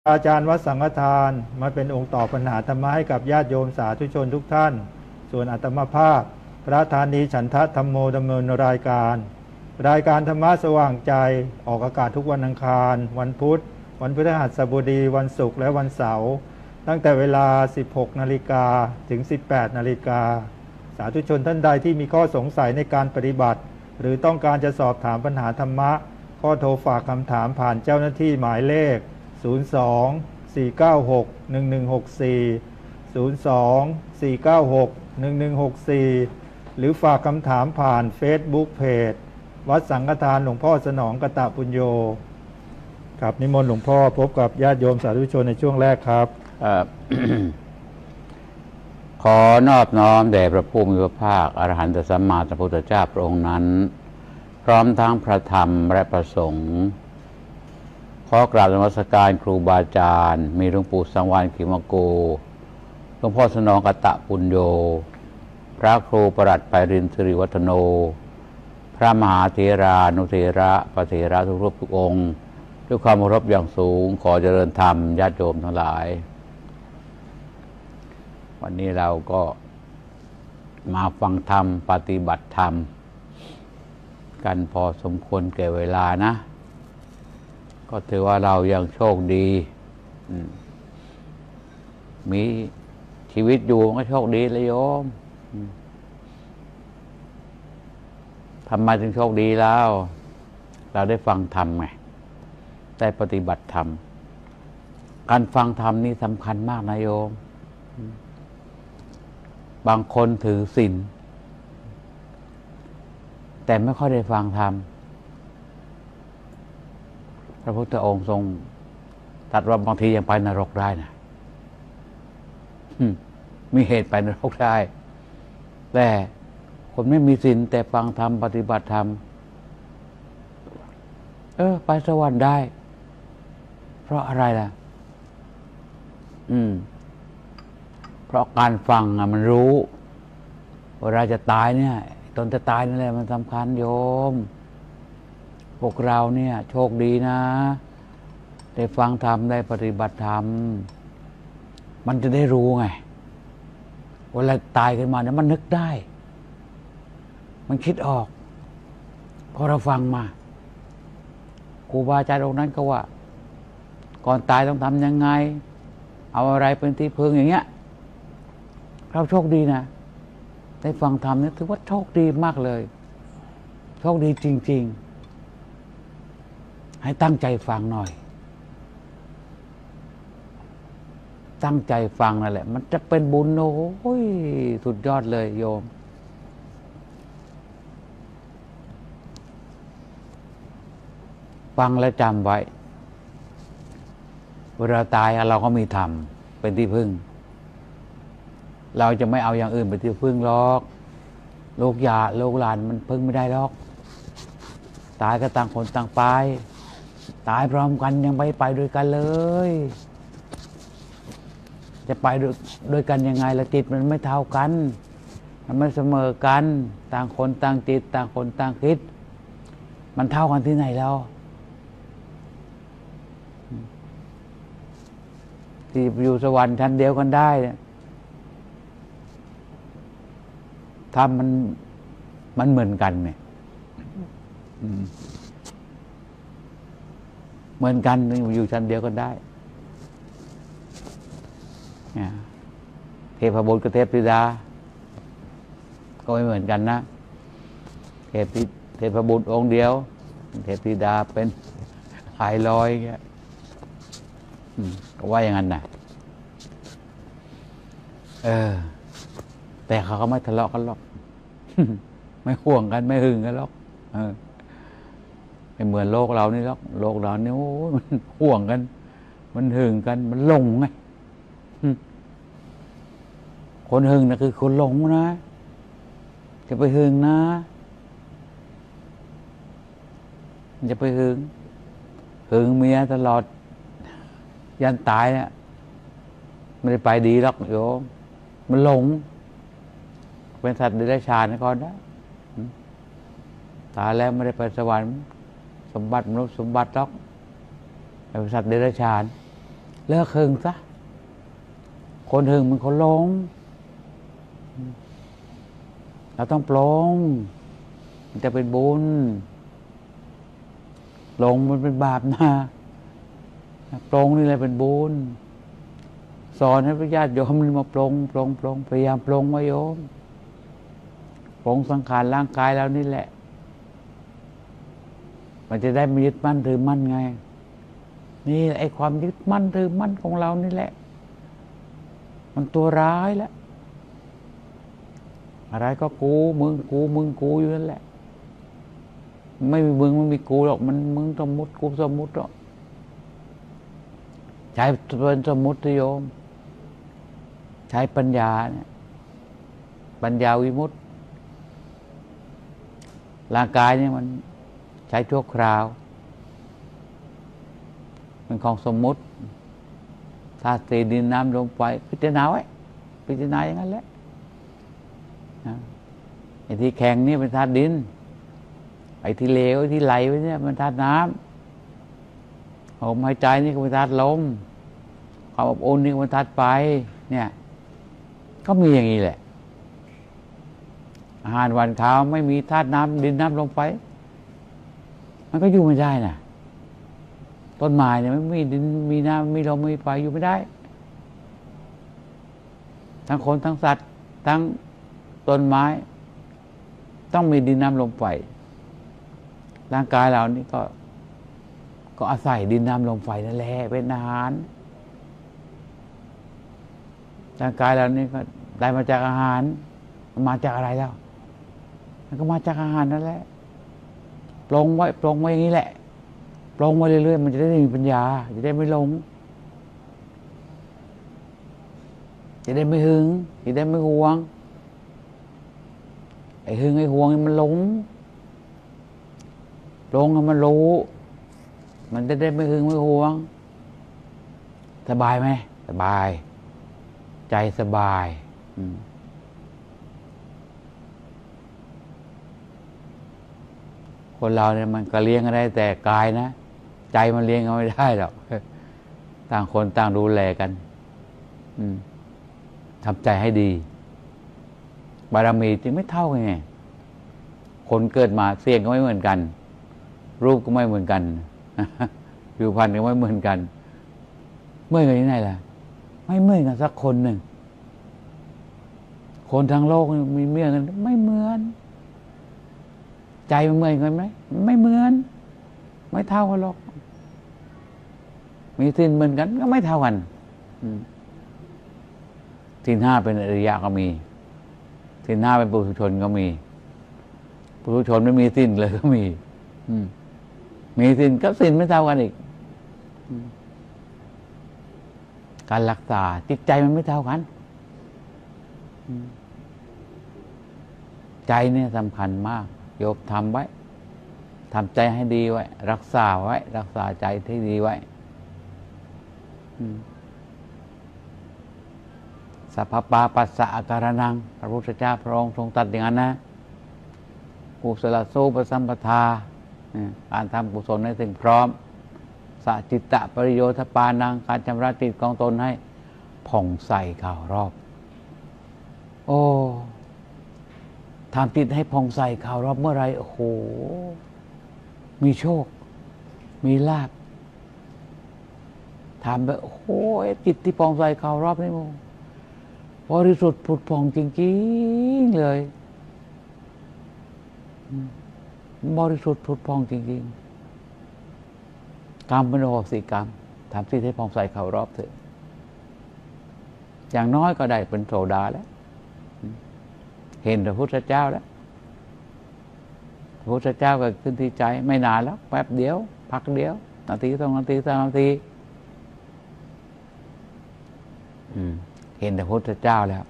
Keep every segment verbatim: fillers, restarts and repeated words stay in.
อาจารย์วัดสังฆทานมาเป็นองค์ตอบปัญหาธรรมะให้กับญาติโยมสาธุชนทุกท่าน ส่วนอาตมาภาพพระธานีฉันทะธรรมโมดำเนินรายการ รายการธรรมะสว่างใจออกอากาศทุกวันอังคาร วันพุธ วันพฤหัสบดี วันศุกร์และวันเสาร์ตั้งแต่เวลา สิบหกนาฬิกาถึง สิบแปดนาฬิกาสาธุชนท่านใดที่มีข้อสงสัยในการปฏิบัติหรือต้องการจะสอบถามปัญหาธรรมะข้อโทรฝากคำถามผ่านเจ้าหน้าที่หมายเลขศูนย์ สอง สี่ เก้า หก หนึ่ง หนึ่ง หก สี่ ศูนย์ สอง สี่ เก้า หก หนึ่ง หนึ่ง หก สี่ หรือฝากคำถามผ่าน Facebook Page วัดสังฆทานหลวงพ่อสนองกตปุญโญครับนิมนต์หลวงพ่อพบกับญาติโยมสาธุชนในช่วงแรกครับขอนอบน้อมแด่พระผู้มีพระภาคอรหันตสัมมาสัมพุทธเจ้าพระองค์นั้นพร้อมทั้งพระธรรมและพระสงฆ์ขอกราบนมัสการครูบาอาจารย์มีหลวงปู่สังวาลขิมโกหลวงพ่อสนองกตปุญโญพระครูประหลัดไพรินทร์สิริวัฒโนพระมหาเถรานุเถระพระเถระทุกรูปทุกองค์ด้วยความเคารพอย่างสูงขอเจริญธรรมญาติโยมทั้งหลายวันนี้เราก็มาฟังธรรมปฏิบัติธรรมกันพอสมควรแก่เวลานะก็ถือว่าเรายังโชคดีมีชีวิตอยู่ก็โชคดีเลยโยมทำไมถึงโชคดีแล้วเราได้ฟังธรรมไงได้ปฏิบัติธรรมการฟังธรรมนี่สำคัญมากนะโยมบางคนถือศีลแต่ไม่ค่อยได้ฟังธรรมพระพุทธองค์ทรงตรัสว่าบางทียังไปนรกได้นะมีเหตุไปนรกได้แต่คนไม่มีศีลแต่ฟังธรรมปฏิบัติธรรมเออไปสวรรค์ได้เพราะอะไรล่ะอืมเพราะการฟังอะมันรู้เวลาจะตายเนี่ยตอนจะตายนั่นแหละมันสำคัญโยมพวกเราเนี่ยโชคดีนะได้ฟังธรรมได้ปฏิบัติธรรมมันจะได้รู้ไงเวลาตายขึ้นมาเนี่ยมันนึกได้มันคิดออกพอเราฟังมาครูบาอาจารย์องค์นั้นก็ว่าก่อนตายต้องทำยังไงเอาอะไรเป็นที่พึ่งอย่างเงี้ยเราโชคดีนะได้ฟังธรรมเนี่ยถือว่าโชคดีมากเลยโชคดีจริงๆให้ตั้งใจฟังหน่อยตั้งใจฟังนั่นแหละมันจะเป็นบุญโอ้ยสุดยอดเลยโยมฟังแล้วจำไว้เวลาตายเราก็มีธรรมเป็นที่พึ่งเราจะไม่เอาอย่างอื่นไปที่พึ่งหรอกโลกยาโลกหลานมันพึ่งไม่ได้หรอกตายก็ต่างคนต่างไปตายพร้อมกันยังไปไปด้วยกันเลยจะไปด้วยด้วยกันยังไงละจิตมันไม่เท่ากันมันไม่เสมอกันต่างคนต่างจิตต่างคนต่างคิดมันเท่ากันที่ไหนแล้วที่อยู่สวรรค์ชั้นเดียวกันได้ถ้ามันมันเหมือนกันเนี่ยเหมือนกันอยู่ชั้นเดียวกันได้เทพบุตรกับเทพธิดาก็ไม่เหมือนกันนะเทพเทพบุตรองค์เดียวเทพธิดาเป็นหายลอยเงี้ยก็ว่าอย่างนั้นนะเออแต่เขาก็ไม่ทะเลาะกันหรอกไม่ห่วงกันไม่หึงกันหรอกเออไม่เหมือนโลกเรานี่หรอกโลกเรานี่โอ้มันห่วงกันมันหึงกันมันหลงไงคนหึงนะคือคนหลงนะจะไปหึงนะจะไปหึงหึงเมียตลอดยันตายเนี่ยไม่ได้ไปดีหรอกโยมมันหลงเป็นสัตว์เดรัจฉานก่อนนะตายแล้วไม่ได้ไปสวรรค์สมบัติมนุษย์สมบัติหรอกเป็นสัตว์เดรัจฉานเลิกหึงซะคนหึงมันคนหลงเราต้องปลงมันจะเป็นบุญหลงมันเป็นบาปนะปลงนี่แหละเป็นบุญสอนให้พระญาติโยมมาปลงปลงปลงพยายามปลงมาโยมปลงสังขารร่างกายแล้วนี่แหละมันจะได้ไม่ยึดมั่นถือมั่นไงนี่ไอ้ความยึดมั่นถือมั่นของเรานี่แหละมันตัวร้ายแล้วอะไรก็กูมึงกูมึงกูอยู่นั่นแหละไม่มีมึงไม่มีกูหรอกมันมึงสมมุติกูสมมุติหรอกใช้เป็นสมมุติโยมใช้ปัญญาเนี่ยปัญญาวิมุตติร่างกายเนี่ยมันใช้ชั่วคราวเป็นของสมมุติธาตุสี่ดินน้ำลมไฟพิจารณาไว้พิจารณาอย่างนั้นแหละไอ้ที่แข็งนี่เป็นธาตุดินไอ้ที่เหลวไอ้ที่ไหลไปเนี่ยมันธาตุน้ำลมหายใจนี่ก็เป็นธาตุลมความอบอุ่นนี่ก็เป็นธาตุไฟเนี่ยก็มีอย่างนี้แหละอาหารหวานข้าวไม่มีธาตุน้ำดินน้ำลมไฟมันก็อยู่ไม่ได้น่ะต้นไม้เนี่ยไม่มีดินมีน้ำมีลมมีไฟอยู่ไม่ได้ทั้งคนทั้งสัตว์ทั้งต้นไม้ต้องมีดินน้ำลมไฟร่างกายเรานี่ก็ก็อาศัยดินน้ำลมไฟนั่นแหละเป็นอาหารร่างกายเรานี่ก็ได้มาจากอาหารมาจากอะไรแล้วมันก็มาจากอาหารนั่นแหละปลงไว้ปลงไว้อย่างนี้แหละปลงไว้เรื่อยๆมันจะได้มีปัญญาจะได้ไม่หลงจะได้ไม่หึงจะได้ไม่หวงไอ้หึงไอ้หวงมันหลงปลงให้มันรู้มันจะได้ไม่หึงไม่หวงสบายไหมสบายใจสบายคนเราเนี่ยมันก็เลี้ยงกันได้แต่กายนะใจมันเลี้ยงกันไม่ได้หรอกต่างคนต่างดูแลกันทำใจให้ดีบารมีจึงไม่เท่ากันไงคนเกิดมาเสียงก็ไม่เหมือนกันรูปก็ไม่เหมือนกันผิวพรรณก็ไม่เหมือนกันเมื่อกันที่ไหนล่ะไม่เหมือนกันสักคนหนึ่งคนทั้งโลกมีเมื่อกันไม่เหมือนใจมันเหมือนกันไหมไม่เหมือนไม่เท่ากันหรอกมีศีลเหมือนกันก็ไม่เท่ากันศีลห้าเป็นอริยะก็มีศีลห้าเป็นปุถุชนก็มีปุถุชนไม่มีศีลเลยก็มีมีศีลก็ศีลไม่เท่ากันอีกการรักษาจิตใจมันไม่เท่ากันใจเนี่ยสำคัญมากโยมทำไว้ทำใจให้ดีไว้รักษาไว้รักษาใจที่ดีไว้สัพพปาปัสสะอาการนังพระพุทธเจ้าพระองค์ทรงตรัสอย่างนั้นนะกุศลสูปสัมปทาการทำกุศลให้ถึงพร้อมสัจิตตะปริโยทปานังการชำระจิตของตนให้ผ่องใสข่าวรอบโอ้ทำจิตให้ผ่องใสข่าวรอบเมื่อไรโอ้โหมีโชคมีลาภทำแบบโอ้โหจิตที่ผ่องใสข่าวรอบนี่โมบริสุทธิ์ผุดผ่องจริงๆเลยบริสุทธิ์ผุดผ่องจริงๆกรรมเป็นโอโหสิกรรมทำจิตให้ผ่องใสข่าวรอบเถอะอย่างน้อยก็ได้เป็นโสดาแล้วเห็นพระพุทธเจ้าแล้วพระพุทธเจ้าก็ขึ้นที่ใจไม่นานแล้วแป๊บเดียวพักเดียวนาทีสองนาทีสามนาทีเห็นพระพุทธเจ้าแล้ว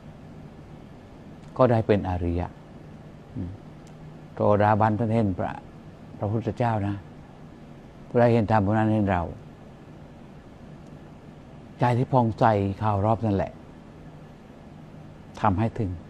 ก็ได้เป็นอริยะโสดาบันท่านเห็นพระพระพุทธเจ้านะผู้ใดเห็นธรรมผู้นั้นเห็นเราใจที่พองใสข่าวรอบนั่นแหละทำให้ถึง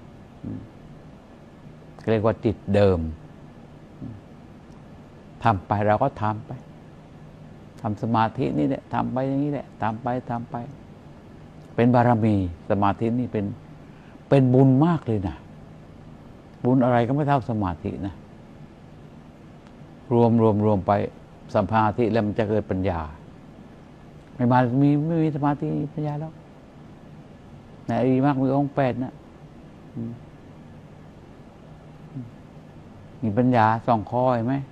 เรียกว่าจิตเดิมทำไปเราก็ทำไปทำสมาธินี่แหละทำไปอย่างนี้แหละทำไปทำไปเป็นบารมีสมาธินี่เป็นเป็นบุญมากเลยนะบุญอะไรก็ไม่เท่าสมาธินะรวมรวมรวมไปสมาธิแล้วมันจะเกิดปัญญาไม่มามีไม่มีสมาธิปัญญาแล้วในอริยมรรคมีองค์แปดนะมีปัญญาสองข้อเห็นไหม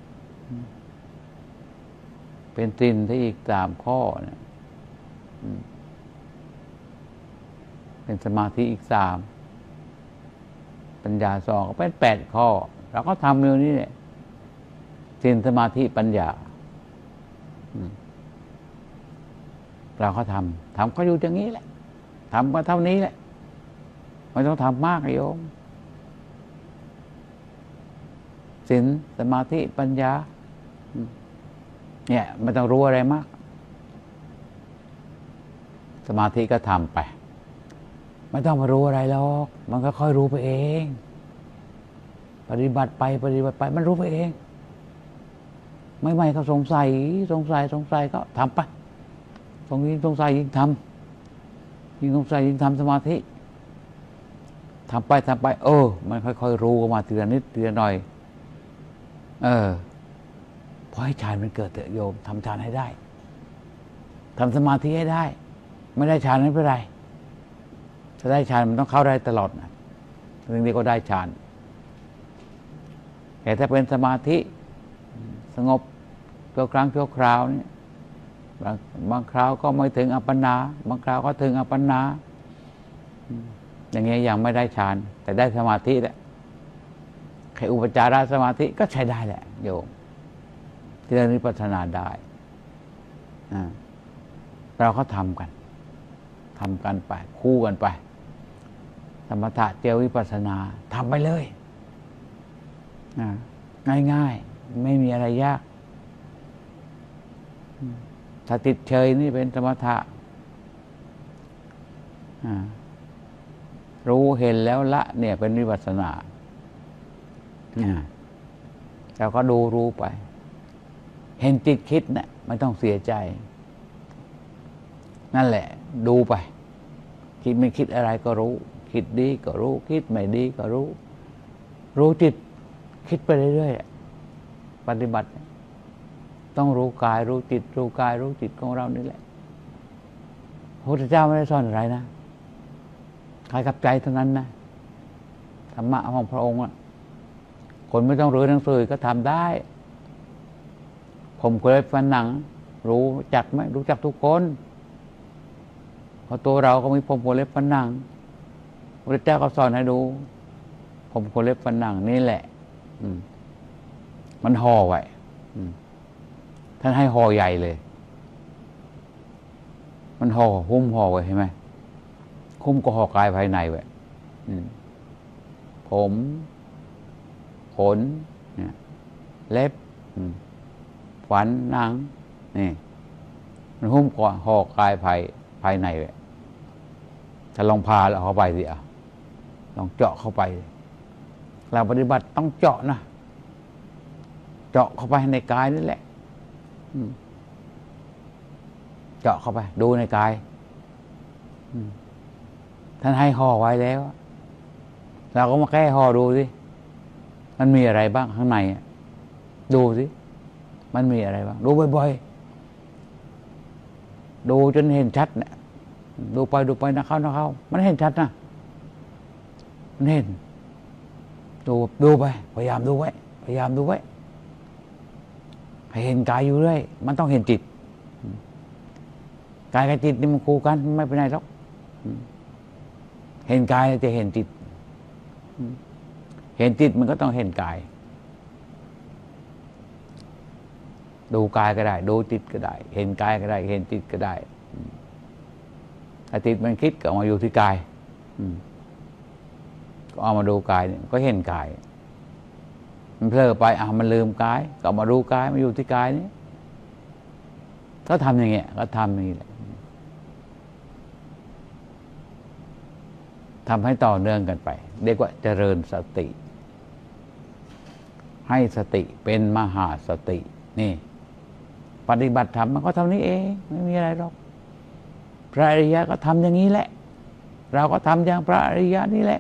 เป็นตินที่อีกสามข้อนะเป็นสมาธิอีกสามปัญญาสองก็เป็นแปดข้อเราก็ทำเรื่องนี้เนี่ยตินสมาธิปัญญาเราก็ทำทำก็อยู่อย่างนี้แหละทำก็เท่านี้แหละไม่ต้องทำมากโยมศีลสมาธิปัญญาเนี่ยไม่ต้องรู้อะไรมากสมาธิก็ทำไปไม่ต้องมารู้อะไรหรอกมันก็ค่อยรู้ไปเองปฏิบัติไปปฏิบัติไปมันรู้ไปเองไม่ไม่เขาสงสัยสงสัยสงสัยก็ทำไปตรงนี้สงสัยยิ่งทำยิ่งสงสัยยิ่งทำสมาธิทำไปทำไปเออมันค่อยๆรู้มาทีละนิดทีละหน่อยเออพอให้ฌานมันเกิดเถอะโยมทำฌานให้ได้ทำสมาธิให้ได้ไม่ได้ฌานไม่เป็นไรถ้าได้ฌานมันต้องเข้าได้ตลอดนะเรื่องนี้ก็ได้ฌานแต่ถ้าเป็นสมาธิสงบชั่วครั้งชั่วคราวนี่บางบางคราวก็ไม่ถึงอัปปนาบางคราวก็ถึงอัปปนาอย่างเงี้ยยังไม่ได้ฌานแต่ได้สมาธิแหละใครอุปจารสมาธิก็ใช้ได้แหละโยมที่เรื่องนี้พัฒนาได้เราก็ทำกันทำกันไปคู่กันไปสมถะเจอวิปัสสนาทำไปเลยง่ายๆไม่มีอะไรยากถ้าติดเฉยนี่เป็นสมถะรู้เห็นแล้วละเนี่ยเป็นวิปัสสนาเราก็ดูรู้ไปเห็นจิตคิดเนี่ยไม่ต้องเสียใจนั่นแหละดูไปคิดไม่คิดอะไรก็รู้คิดดีก็รู้คิดไม่ดีก็รู้รู้จิตคิดไปเรื่อยๆปฏิบัติต้องรู้กายรู้จิตรู้กายรู้จิตของเรานี่แหละพระพุทธเจ้าไม่ได้สอนอะไรนะกายกับใจเท่านั้นนะธรรมะของพระองค์อ่ะคนไม่ต้องเรียนหนังสือก็ทำได้ผมเคยฟันหนังรู้จักไหมรู้จักทุกคนเพราะตัวเราก็มีผมขนเล็บฟันหนังพระเจ้าก็สอนให้ดูผมขนเล็บฟันหนังนี่แหละมันห่อไว้ท่านให้ห่อใหญ่เลยมันห่อหุ้มห่อไว้เห็นไหมหุ้มก็ห่อกายภายในไว้ผมขนเนี่ยเล็บฟันหนังนี่มันหุ้มก่อนห่อกายภายภายในไว้ถ้าลองพาเราเข้าไปสิอ่ะลองเจาะเข้าไปเราปฏิบัติต้องเจาะนะเจาะเข้าไปในกายนี่แหละเจาะเข้าไปดูในกายท่านให้ห่อไว้แล้วเราก็มาแก้ห่อดูสิมันมีอะไรบ้างข้างในดูสิมันมีอะไรบ้างดูบ่อยๆดูจนเห็นชัดเนี่ยดูไปดูไปนะเข้านะเข้ามันเห็นชัดนะมันเห็นดูดูไปพยายามดูไว้พยายามดูไว้ให้เห็นกายอยู่เรื่อยมันต้องเห็นจิตกายกับจิตนี่มันคู่กันไม่เป็นไรหรอกเห็นกายจะเห็นจิตเห็นจิตมันก็ต้องเห็นกายดูกายก็ได้ดูจิตก็ได้เห็นกายก็ได้เห็นจิตก็ได้ถ้าจิตมันคิดก็มาอยู่ที่กายก็เอามาดูกายเนี่ยก็เห็นกายมันเผลอไปอ่ะมันลืมกายก็มาดูกายมาอยู่ที่กายนี้ก็ทำอย่างเงี้ยก็ทำอย่างนี้แหละทำให้ต่อเนื่องกันไปเรียกว่าเจริญสติให้สติเป็นมหาสตินี่ปฏิบัติธรรมมันก็เท่านี้เองไม่มีอะไรหรอกพระอริยะก็ทำอย่างนี้แหละเราก็ทำอย่างพระอริยะนี่แหละ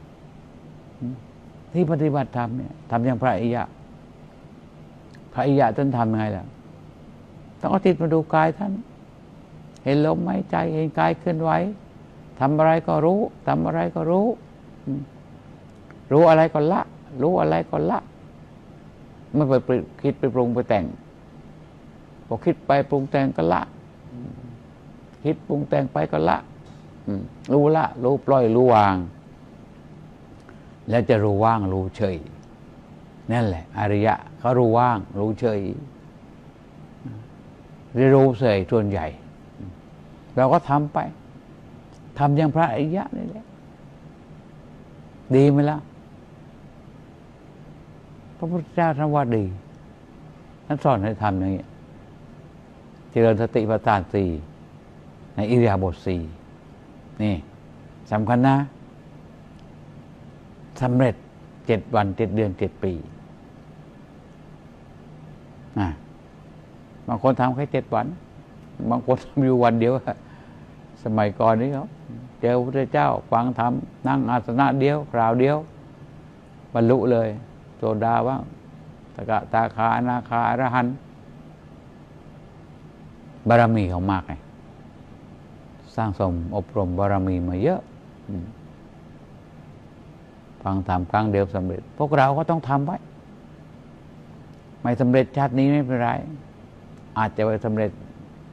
ที่ปฏิบัติธรรมเนี่ยทำอย่างพระอริยะพระอริยะท่านทำยังไงล่ะต้องเอาจิตมาดูกายท่านเห็นลมหายใจเห็นกายเคลื่อนไหวทำอะไรก็รู้ทำอะไรก็รู้รู้อะไรก็ละรู้อะไรก็ละไม่ไปคิดไปปรุงไปแต่งพอคิดไปปรุงแต่งก็ละคิดปรุงแต่งไปก็ละรู้ละรู้ปล่อยรู้วางแล้วจะรู้ว่างรู้เฉยนั่นแหละอริยะเขารู้ว่างรู้เฉยรู้เฉยส่วนใหญ่เราก็ทำไปทำอย่างพระอริยะนี่แหละดีไหมล่ะพระพุทธเจ้าท่านว่าดีท่านสอนให้ทำอย่างนี้เจริญสติปัฏฐานสี่ในอิริยาบถสี่นี่สำคัญนะสำเร็จเจ็ดวันเจ็ดเดือนเจ็ดปีอ่ะบางคนทำแค่เจ็ดวันบางคนทำอยู่วันเดียวสมัยก่อนนี้เขาเจอพระพุทธเจ้าฟังธรรมนั่งอาสนะเดียวคราวเดียวบรรลุเลยโสดาบ้างสกทาคาอนาคาอรหันต์บารมีเขามากไงสร้างสมอบรมบารมีมาเยอะฟังธรรมครั้งเดียวสำเร็จพวกเราก็ต้องทำไว้ไม่สำเร็จชาตินี้ไม่เป็นไรอาจจะไปสำเร็จ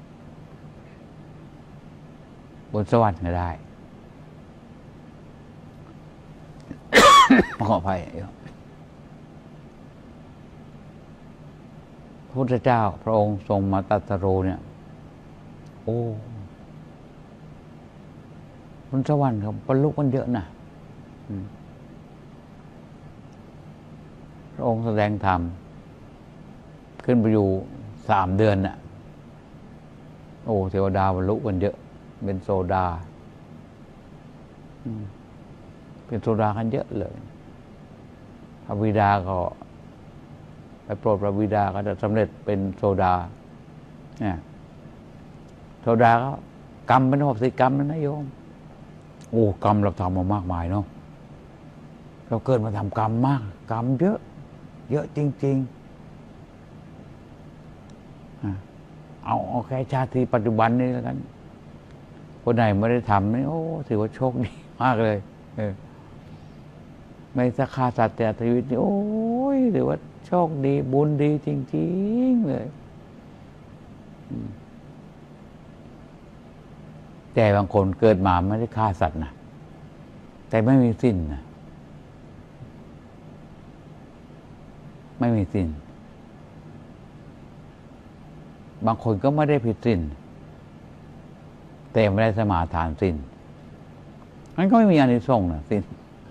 บนสวรรค์ก็ได้ ขออภัยพระพุทธเจ้าพระองค์ทรงมาตรัสรู้เนี่ยโอ้บนสวรรค์เขาบรรลุกันเยอะนะพระองค์แสดงธรรมขึ้นไปอยู่สามเดือนน่ะโอ้เทวดาบรรลุกันเยอะเป็นโซดาเป็นโซดากันเยอะเลยพระบิดาก็ไปโปรดพระบิดาก็จะสำเร็จเป็นโซดาเนี่ยโซดาก็กรรมเป็นหกสิบกรรมนะนะโยมโอ้กรรมเราทำมามากมายเนาะเราเกิดมาทำกรรมมากกรรมเยอะเยอะจริงๆเอาเอาแค่ชาติปัจจุบันนี้แล้วกันคนไหนไม่ได้ทำนี่โอ้ถือว่าโชคดีมากเลยเออไม่สักฆ่าสัตว์แต่ชีวิตนี่โอ้ยถือว่าโชคดีบุญดีจริงๆเลยแต่บางคนเกิดมาไม่ได้ฆ่าสัตว์นะแต่ไม่มีสิ้นนะไม่มีสิ้นบางคนก็ไม่ได้ผิดสิ้นแต่ไม่ได้สมาทานสิ้นมันก็ไม่มีอานิสงส์นะสิ้น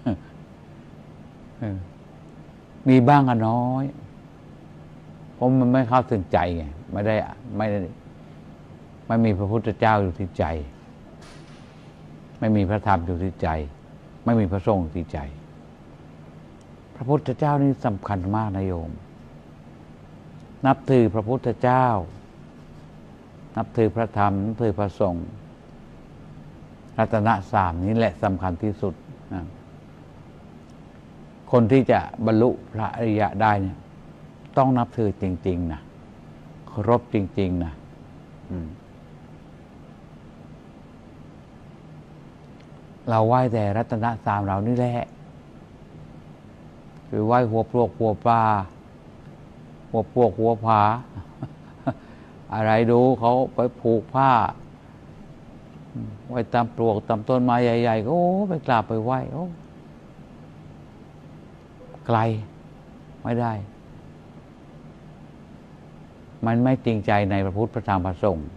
มีบ้างก็น้อยเพราะมันไม่เข้าถึงใจไงไม่ได้ไม่ได้ไม่มีพระพุทธเจ้าอยู่ที่ใจไม่มีพระธรรมอยู่ที่ใจไม่มีพระสงฆ์อยู่ที่ใจพระพุทธเจ้านี่สำคัญมากนะโยมนับถือพระพุทธเจ้านับถือพระธรรมนับถือพระสงฆ์รัตนะสามนี้แหละสำคัญที่สุดนะคนที่จะบรรลุพระอริยะได้เนี่ยต้องนับถือจริงๆนะเคารพจริงๆนะเราไหว้แต่รัตนะสามเรานี่แหละคือไหว้หัวปลวกหัวปลาหัวปลวกหัวผาอะไรดูเขาไปผูกผ้าไว้ตามปลวกตามต้นไม้ใหญ่ๆก็โอ้ไปกราบไปไหว้โอ้ไกลไม่ได้มันไม่จริงใจในพระพุทธพระธรรมพระสงฆ์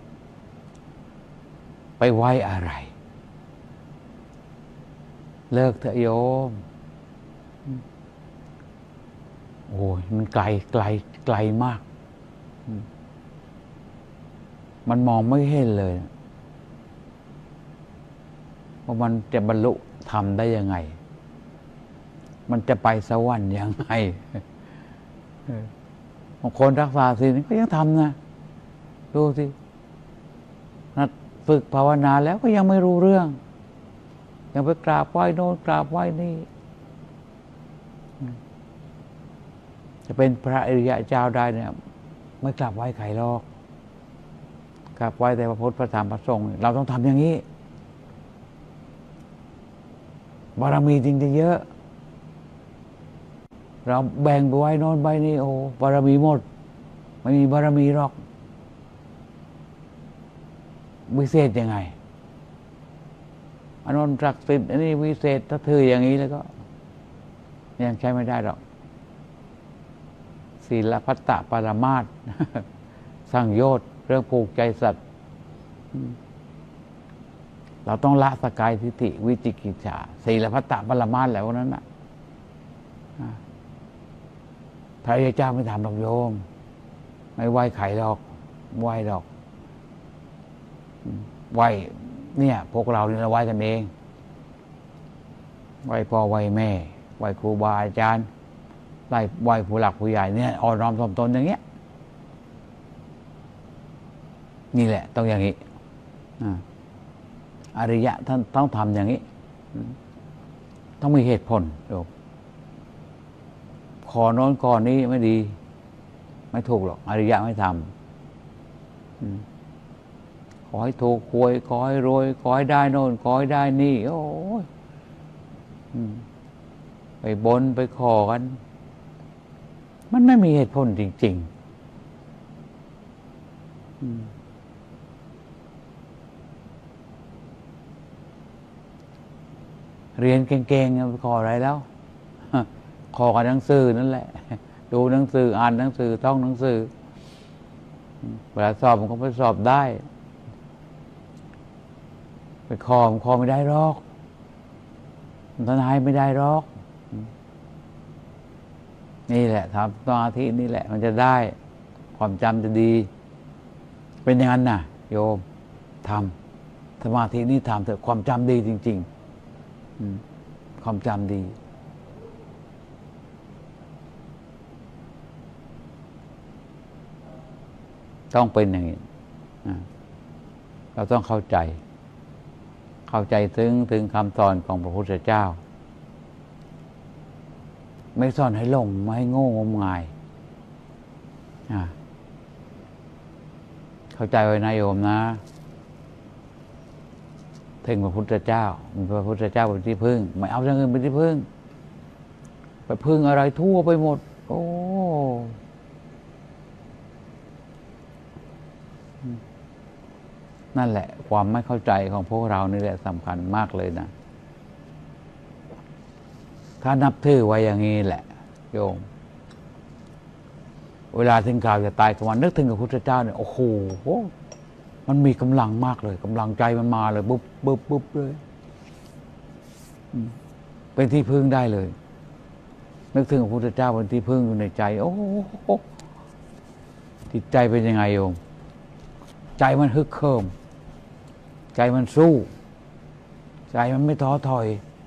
ไปไหว้อะไรเลิกเถอะโยมโอ้ยมันไกลไกลไกลมากมันมองไม่เห็นเลยว่ามันจะบรรลุธรรมได้ยังไงมันจะไปสวรรค์ยังไงบางคนรักษาศีลก็ยังทำนะดูสินัดฝึกภาวนาแล้วก็ยังไม่รู้เรื่องยังไปกราบไหว้โน่นกราบไหว้นี่จะเป็นพระอริยะเจ้าได้เนี่ยไม่กราบไหว้ใครหรอกกราบไหว้แต่พระพุทธพระธรรมพระสงฆ์เราต้องทำอย่างนี้บารมีจริงจะเยอะเราแบ่งไปไว้โน่นใบนี้โอ้บารมีหมดไม่มีบารมีหรอกวิเศษยังไงอันนั้นศักดิ์สิทธิ์อันนี้วิเศษถ้าถืออย่างนี้แล้วก็ยังใช้ไม่ได้หรอกศีลพัตตปรมาส สั่งโยชน์เรื่องผูกใจสัตว์เราต้องละสกายทิฏฐิวิจิกิจฉาศีลพัตตปรมาสแล้วนั้นน่ะพระเจ้าไม่ทำหรอกโยมไม่ไหวไข่หรอกไหวหรอกไหวเนี่ยพวกเราเนี่ยเราไหวกันเองไหวพ่อไหวแม่ไหวครูบาอาจารย์ไหวไหวผู้หลักผู้ใหญ่เนี่ยอ่อนน้อมถ่อมตนอย่างเงี้ยนี่แหละต้องอย่างนี้อริยะท่านต้องทำอย่างนี้ต้องมีเหตุผลโยมขอโน้นก่อนนี้ไม่ดีไม่ถูกหรอกอริยะไม่ทำขอให้ถูกหวยขอให้รวยขอให้ได้โน่นขอให้ได้นี่โอ้ยไปบนไปขอกันมันไม่มีเหตุผลจริงๆเรียนเก่งๆไปขออะไรแล้วขอกันหนังสือนั่นแหละดูหนังสืออ่านหนังสือท่องหนังสือเวลาสอบมันก็ไปสอบได้ไปขอมันขอไม่ได้หรอกทนายไม่ได้หรอกนี่แหละทำสมาธินี่แหละมันจะได้ความจำจะดีเป็นอย่างนั้นน่ะโยมทำสมาธินี่ทำเถอะความจำดีจริงๆความจำดีต้องเป็นอย่างนี้เราต้องเข้าใจเข้าใจถึงถึงคำสอนของพระพุทธเจ้าไม่สอนให้หลงไม่ให้โง่งมงายเข้าใจไว้นะโยมนะถึงพระพุทธเจ้ามีพระพุทธเจ้าเป็นที่พึ่งไม่เอาอย่างอื่นเป็นที่พึ่งไปพึ่งอะไรทั่วไปหมดโอ้นั่นแหละความไม่เข้าใจของพวกเรานี่แหละสำคัญมากเลยนะถ้านับถือไว้อย่างนี้แหละโยมเวลาถึงข่าวจะตายกวันนึกถึงพระพุทธเจ้าเนี่ยโอ้โหมันมีกำลังมากเลยกำลังใจมันมาเลยปุ๊บปุ๊บปุ๊บเลยเป็นที่พึ่งได้เลยนึกถึงพระพุทธเจ้าเป็นที่พึ่งอยู่ในใจโอ้โหจิตใจเป็นยังไงโยมใจมันฮึกเหิมใจมันสู้ใจมันไม่ท้อถอย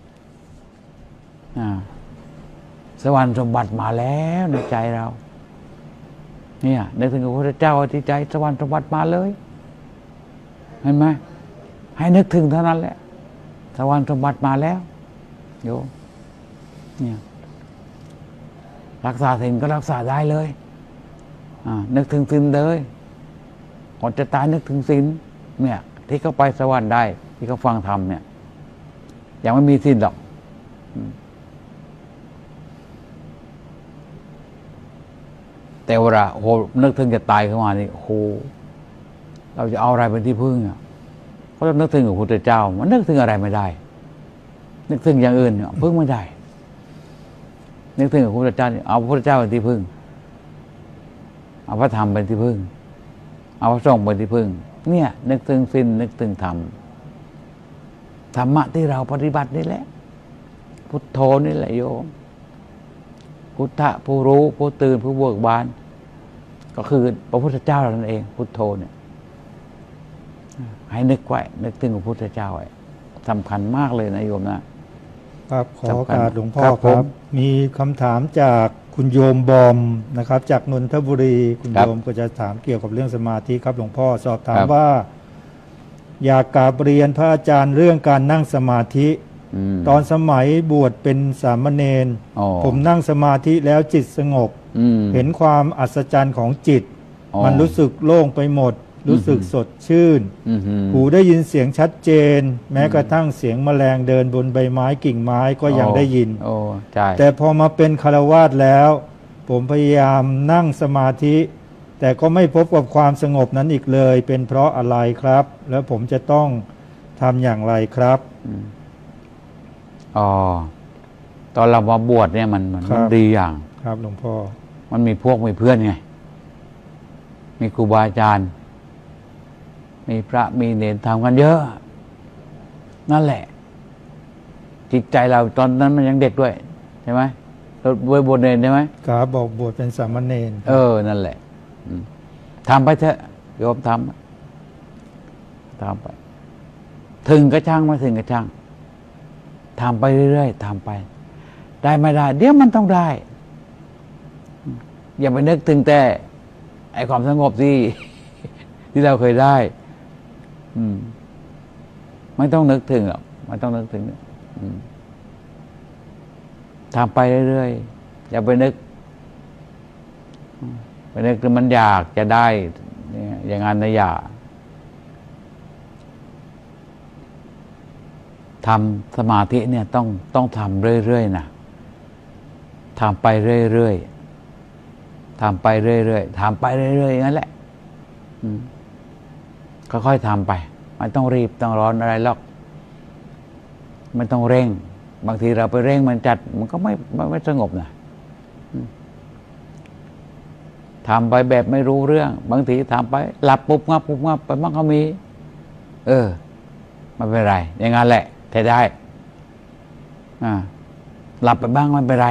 สวรรค์สมบัติมาแล้วในใจเราเนี่ยนึกถึงพระพุทธเจ้าที่ใจสวรรค์สมบัติมาเลยเห็นไหมให้นึกถึงเท่านั้นแหละสวรรค์สมบัติมาแล้วโยมเนี่ยรักษาศีลก็รักษาได้เลยนึกถึงศีลเลยก่อนจะตายนึกถึงศีลเนี่ยที่เขาไปสวรรค์ได้ที่เขาฟังธรรมเนี่ยยังไม่มีศีลหรอกแต่เวลาโอ้โหนึกถึงจะตายเข้ามานี่โอ้โหเราจะเอาอะไรเป็นที่พึ่งอ่ะเพราะเรานึกถึงพระพุทธเจ้ามันนึกถึงอะไรไม่ได้นึกถึงอย่างอื่นเนี่ยพึ่งไม่ได้นึกถึงพระพุทธเจ้าเอาพระพุทธเจ้าเป็นที่พึ่งเอาพระธรรมเป็นที่พึ่งเอาพระสงฆ์เป็นที่พึ่งเนี่ยนึกถึงศีลนึกถึงธรรมธรรมะที่เราปฏิบัตินี่แหละพุทโธนี่แหละโยมพุทธะผู้รู้ผู้ตื่นผู้เบิกบานก็คือพระพุทธเจ้าเรานั่นเองพุทโธเนี่ยให้นึกไว้นึกถึงพระพุทธเจ้าไว้สำคัญมากเลยนะโยมนะครับขอโอกาสหลวงพ่อครับมีคำถามจากคุณโยมบอมนะครับจากนนทบุรีคุณครับโยมก็จะถามเกี่ยวกับเรื่องสมาธิครับหลวงพ่อสอบถามครับว่า อยากกราบเรียนพระอาจารย์เรื่องการนั่งสมาธิมตอนสมัยบวชเป็นสามเณรอ๋อผมนั่งสมาธิแล้วจิตสงบอืมเห็นความอัศจรรย์ของจิตอ๋อมันรู้สึกโล่งไปหมด รู้สึกอือหือสดชื่นอืมฮึหูได้ยินเสียงชัดเจน แม้กระทั่งเสียงแมลงเดินบนใบไม้กิ่งไม้ก็ยังได้ยินโอ้ใช่แต่พอมาเป็นคารวาสแล้ว ผมพยายามนั่งสมาธิ แต่ก็ไม่พบกับความสงบนั้นอีกเลย เป็นเพราะอะไรครับ แล้วผมจะต้องทำอย่างไรครับอ๋อตอนเรามาบวชเนี่ยมันมันครับมันดีอย่างครับหลวงพ่อมันมีพวกมีเพื่อนไง มีครูบาอาจารย์ มีพระมีเนรทำกันเยอะ นั่นแหละ จิตใจเราตอนนั้นมันยังเด็กด้วย ใช่ไหมเราบวชบวชเนรใช่ไหมครับบอกบวชเป็นสามเณรเออ นั่นแหละอืมทำไปเถอะโยมทำทำไป ถึงกระช่างไม่ถึงกระช่างทำไปเรื่อยๆทำไป ได้ไม่ได้ เดี๋ยวมันต้องได้ อย่าไปนึกถึงแต่ ไอ้ความสงบที่ ที่เราเคยได้ อืมไม่ต้องนึกถึงหรอกไม่ต้องนึกถึงอืมทำไปเรื่อยๆอย่าไปนึกอืมไปนึกว่ามันอยากจะได้เนี่ยอย่างนั้นนะอย่าทำสมาธิเนี่ยต้องต้องทำเรื่อยๆนะทำไปเรื่อยๆทำไปเรื่อยๆทำไปเรื่อยๆอย่างนั้นแหละอืมค่อยๆทำไปไม่ต้องรีบต้องร้อนอะไรหรอกไม่ต้องเร่ง บางทีเราไปเร่งมันจัด มันก็ไม่ไม่ไม่สงบนะอืมทำไปแบบไม่รู้เรื่อง บางทีทำไปหลับปุ๊บงับปุ๊บงับไปมันก็มี เออไม่เป็นไรอย่างนั้นแหละใช้ได้อ่าหลับไปบ้างไม่เป็นไร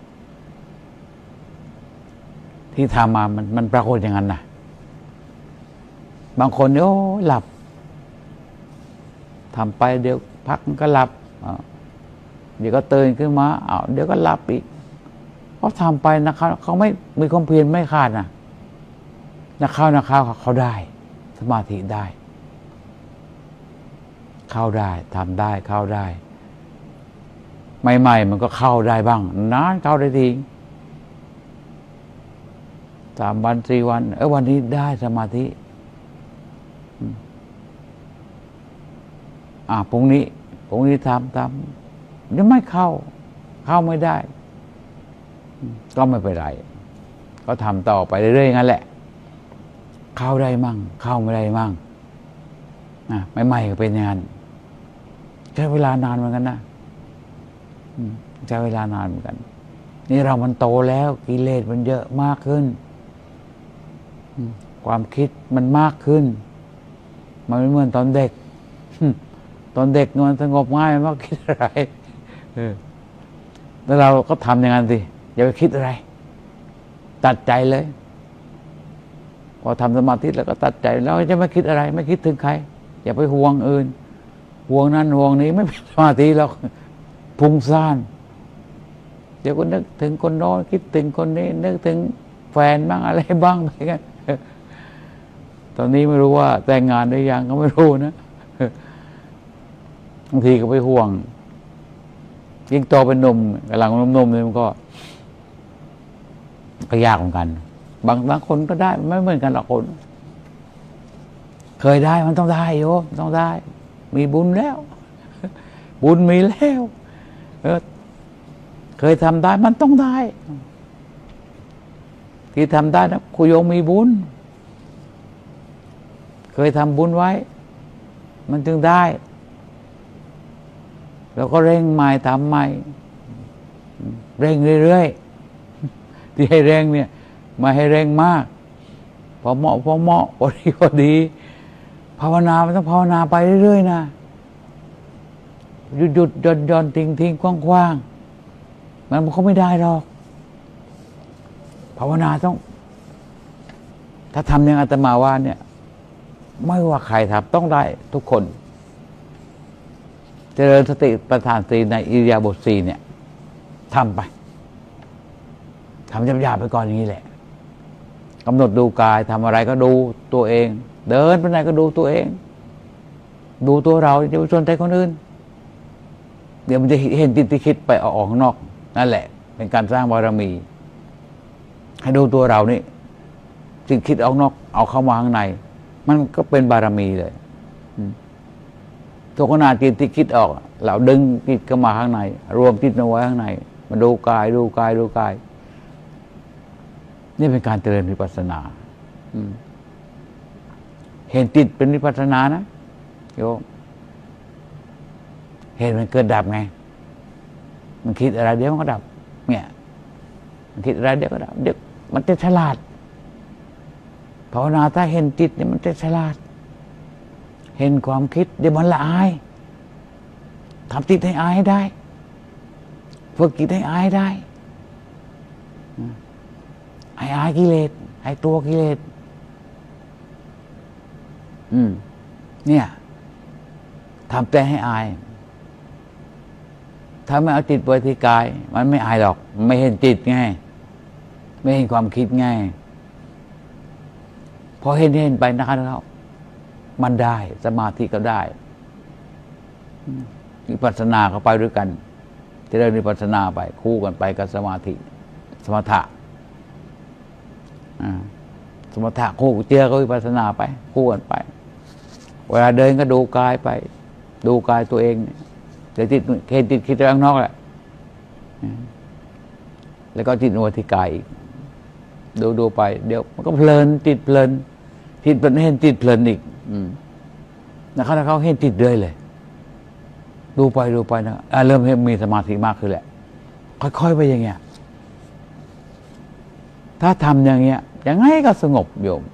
ที่ทำมามันมันปรากฏอย่างนั้นนะบางคนโอ้หลับทำไปเดี๋ยวพักมันก็หลับเดี๋ยวก็ตื่นขึ้นมาอ้าวเดี๋ยวก็หลับอีกเขาทำไปนะครับเขาไม่มีความเพียรไม่ขาดนะนักเข้านักเข้าเขาได้ สมาธิได้ เข้าได้ทำได้เข้าได้ใหม่ๆมันก็เข้าได้บ้างนานเข้าได้ทีสามวันสี่วันเออวันนี้ได้สมาธิอ่าพรุ่งนี้พรุ่งนี้ทำทำยังไม่เข้า เข้าไม่ได้ก็ไม่เป็นไรก็ทำต่อไปเรื่อยๆงั้นแหละเข้าได้มั่งเข้าไม่ได้มั่งอ่ะใหม่ๆก็เป็นอย่างนั้นใช้เวลานานเหมือนกันนะใช้เวลานานเหมือนกันนี่เรามันโตแล้วกิเลสมันเยอะมากขึ้นความคิดมันมากขึ้นมันไม่เหมือนตอนเด็กตอนเด็กมันสงบง่ายมันไม่คิดอะไรแล้วเราก็ทำอย่างนั้นสิอย่าไปคิดอะไรตัดใจเลยพอทำสมาธิแล้วก็ตัดใจแล้วจะไม่คิดอะไร ไม่คิดถึงใครอย่าไปห่วงอื่นห่วงนั้นห่วงนี้ไม่เป็นสมาธิหรอกพุ่งซ่านเดี๋ยวก็นึกถึงคนโน้นคิดถึงคนนี้นึกถึงแฟนบ้างอะไรบ้างไปกันตอนนี้ไม่รู้ว่าแต่งงานหรือยังก็ไม่รู้นะบางทีก็ไปห่วงยิ่งโตเป็นหนุ่มกำลังหนุ่มๆเนี่ยมันก็ก็ยากเหมือนกันบางบางคนก็ได้ไม่เหมือนกันหรอกคนเคยได้มันต้องได้โยมต้องได้มีบุญแล้วบุญมีแล้วเออเคยทำได้มันต้องได้ที่ทำได้นะคุยโยมมีบุญเคยทำบุญไว้มันจึงได้แล้วก็เร่งใหม่ทำใหม่เร่งเรื่อยๆที่ให้เร่งเนี่ยไม่ให้เร่งมากพอเหมาะพอเหมาะพอดีพอดีภาวนามันต้องภาวนาไปเรื่อยๆนะหยุดหยุดย่อนย่อนทิ้งทิ้งกว้างกว้างมันก็ไม่ได้หรอกภาวนาต้องถ้าทำอย่างอาตมาว่าเนี่ยไม่ว่าใครทำต้องได้ทุกคนเจริญสติประธานสติในอิริยาบถสี่เนี่ยทำไปทำหยาบๆไปก่อนอย่างนี้แหละกำหนดดูกายทำอะไรก็ดูตัวเอง เดินไปไหนก็ดูตัวเอง ดูตัวเราอย่าไปสนใจคนอื่นเดี๋ยวมันจะเห็นจิตที่คิดไปออกข้างนอกนั่นแหละเป็นการสร้างบารมีให้ดูตัวเรานี่จิตคิดออกนอกเอาเข้ามาข้างในมันก็เป็นบารมีเลยทุกขณะจิตที่คิดออกเราดึงจิตเข้ามาข้างในรวมจิตเอาไว้ข้างในมาดูกายดูกายดูกายนี่เป็นการเจริญวิปัสสนาเห็นจิตเป็นวิปัสสนานะโยมเห็นมันเกิดดับไงมันคิดอะไรเดี๋ยวมันก็ดับเนี่ยมันคิดอะไรเดี๋ยวก็ดับเดี๋ยวมันจะฉลาดภาวนาถ้าเห็นจิตเนี่ยมันจะฉลาดเห็นความคิดเดี๋ยวมันละอายทำจิตให้อายให้ได้ฝึกจิตให้อายได้ไอ้อายกิเลสไอ้ตัวกิเลสอืมเนี่ยทำใจให้อายถ้าไม่เอาจิตไว้ที่กายมันไม่อายหรอกไม่เห็นจิตไงไม่เห็นความคิดไงพอเห็นเห็นไปนะครับแล้วมันได้สมาธิก็ได้วิปัสสนาก็ไปด้วยกันจะเดินวิปัสสนาไปคู่กันไปกับสมาธิสมถะสมถะคู่เจือก็วิปัสสนาไปคู่กันไปเวลาเดินก็ดูกายไปดูกายตัวเองเดี๋ยวจิตเห็นจิตคิดข้างนอกแหละแล้วก็จิตอวติกายอีกดูดูไปเดี๋ยวมันก็เพลินจิตเพลินจิตเพลินเห็นจิตเพลินอีกนะครับเขาเห็นจิตด้วยเลยดูไปดูไปนะเริ่มมีสมาธิมากขึ้นแหละค่อยๆไปอย่างเงี้ยถ้าทำอย่างเงี้ยยังไงก็สงบโยม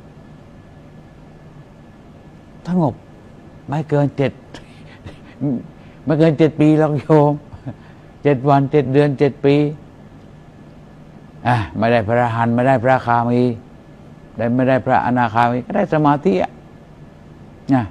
สงบไม่เกินเจ็ดไม่เกินเจ็ดปีหรอกโยมเจ็ดวันเจ็ดเดือนเจ็ดปีอ่ะไม่ได้พระอรหันต์ไม่ได้พระคามีได้ไม่ได้พระอนาคามีก็ได้สมาธิอ่ะนะ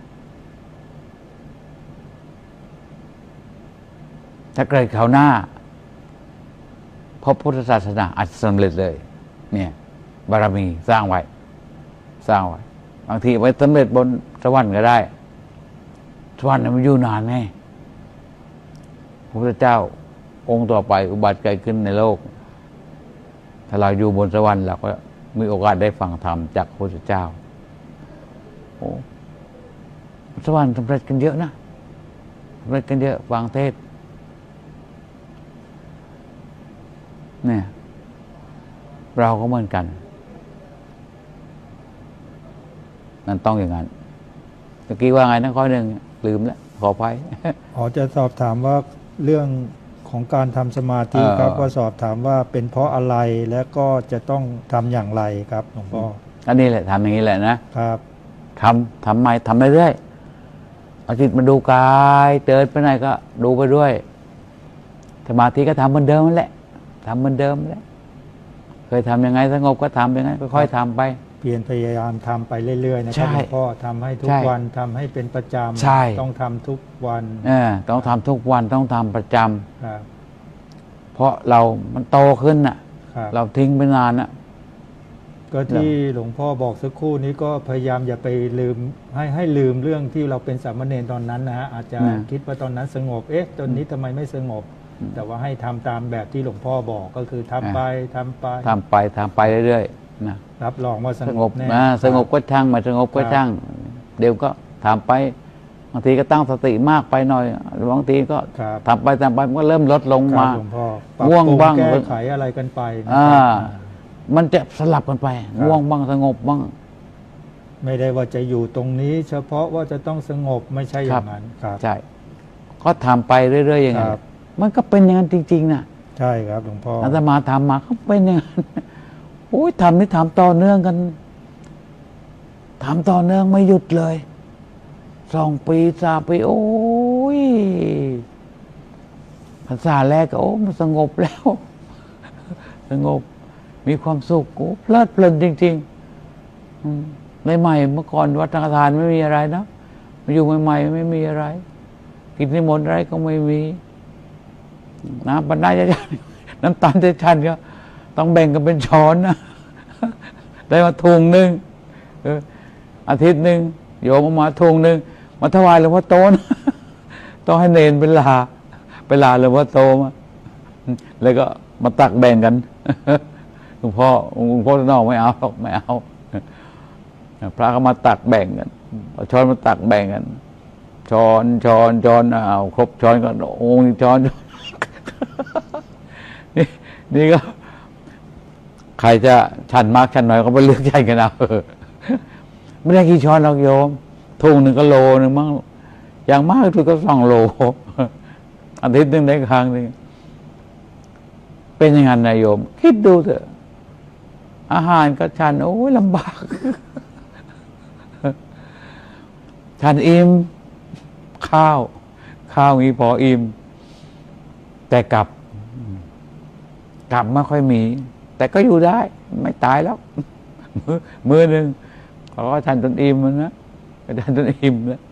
ถ้าเกิดเขาหน้าพบพุทธศาสนาอาจสำเร็จเลยเนี่ยบารมีสร้างไว้สร้างไว้บางทีไว้สำเร็จบนสวรรค์ก็ได้สวรรค์มันอยู่นานไงพระพุทธเจ้าองค์ต่อไปอุบัติเกิดขึ้นในโลกถ้าเราอยู่บนสวรรค์เราก็มีโอกาสได้ฟังธรรมจากพระพุทธเจ้าโอ้สวรรค์สำเร็จกันเยอะนะสำเร็จกันเยอะฟังเทศเนี่ยเราก็เหมือนกันนั่นต้องอย่างนั้นเมื่อกี้ว่าไงนะข้อหนึ่งลืมแล้วขออภัยอ๋อจะสอบถามว่าเรื่องของการทำสมาธิครับก็สอบถามว่าเป็นเพราะอะไรและก็จะต้องทำอย่างไรครับหลวงพ่ออันนี้แหละทำอย่างนี้แหละนะครับทำทำใหม่ทำเรื่อยๆเอาจิตมาดูกายเดินไปไหนก็ดูไปด้วยสมาธิก็ทำเหมือนเดิมนั่นแหละทำเหมือนเดิมแล้วเคยทำยังไงสงบก็ทำยังไงค่อยๆทำไปเพียรพยายามทำไปเรื่อยๆนะครับหลวงพ่อทำให้ทุกวันทำให้เป็นประจำต้องทำทุกวันเออต้องทำทุกวันต้องทำประจำครับเพราะเรามันโตขึ้นน่ะเราทิ้งไปนานน่ะก็ที่หลวงพ่อบอกสักครู่นี้ก็พยายามอย่าไปลืมให้ให้ลืมเรื่องที่เราเป็นสามเณรตอนนั้นนะฮะอาจจะคิดว่าตอนนั้นสงบเอ๊ะตอนนี้ทำไมไม่สงบแต่ว่าให้ทำตามแบบที่หลวงพ่อบอกก็คือทำไปทำไปทำไปทำไปเรื่อยๆนะรับรองว่าสงบแน่สงบก็ช่างไม่สงบก็ช่างเดี๋ยวก็ทำไปบางทีก็ตั้งสติมากไปหน่อยบางทีก็ทำไปทำไปมันก็เริ่มลดลงมาง่วงบ้างแก้ไขอะไรกันไปอ่ามันจะสลับกันไปง่วงบ้างสงบบ้างไม่ได้ว่าจะอยู่ตรงนี้เฉพาะว่าจะต้องสงบไม่ใช่อย่างนั้นครับใช่ก็ทำไปเรื่อยๆอย่างนั้นมันก็เป็นอย่างนั้นจริงๆนะใช่ครับหลวงพ่ออาตมาทำมาก็เป็นอย่างนั้นโอ้ยทำนี่ทำต่อเนื่องกันทำต่อเนื่องไม่หยุดเลยสองปีสามปีโอ้ยภาษาแรกก็โอ้มันสงบแล้วสงบมีความสุขโอ้เพลิดเพลินจริงๆในใหม่เมื่อก่อนวัดสังฆทานไม่มีอะไรนะมาอยู่ใหม่ๆไม่มีอะไรกินนิมนต์อะไรก็ไม่มีน้ำปัญญาจะน้ำตาลจะชันก็ต้องแบ่งกันเป็นช้อนนะได้มาถุงหนึ่งอาทิตย์หนึ่งโยมเอามาถุงหนึ่งมาถวายหลวงพ่อโตนะต้องให้เนรเป็นลาเป็นลาหลวงพ่อโตมาแล้วก็มาตักแบ่งกันหลวงพ่อหลวงพ่อนอกไม่เอาหรอกไม่เอาพระก็มาตักแบ่งกันเอาช้อนมาตักแบ่งกันช้อนช้อนช้อนเอาครบช้อนก็โอ้ยช้อนนี่นี่ก็ใครจะชันมากชันน้อยก็ไปเลือกใช้กันเอาไม่ได้กี่ช้อนหรอกโยมถุงหนึ่งก็โลหนึ่งมั้งอย่างมากสุดก็สองโลอาทิตย์หนึ่งได้ครั้งหนึ่งเป็นยังไงนายโยมคิดดูเถอะอาหารก็ชันโอ้ยลำบากชันอิ่มข้าวข้าวงี้พออิ่มแต่กลับกลับไม่ค่อยมีแต่ก็อยู่ได้ไม่ตายแล้วมือมือหนึ่งเขาก็ชันจนอิ่มมันนะชันจนอิ่มแล้ว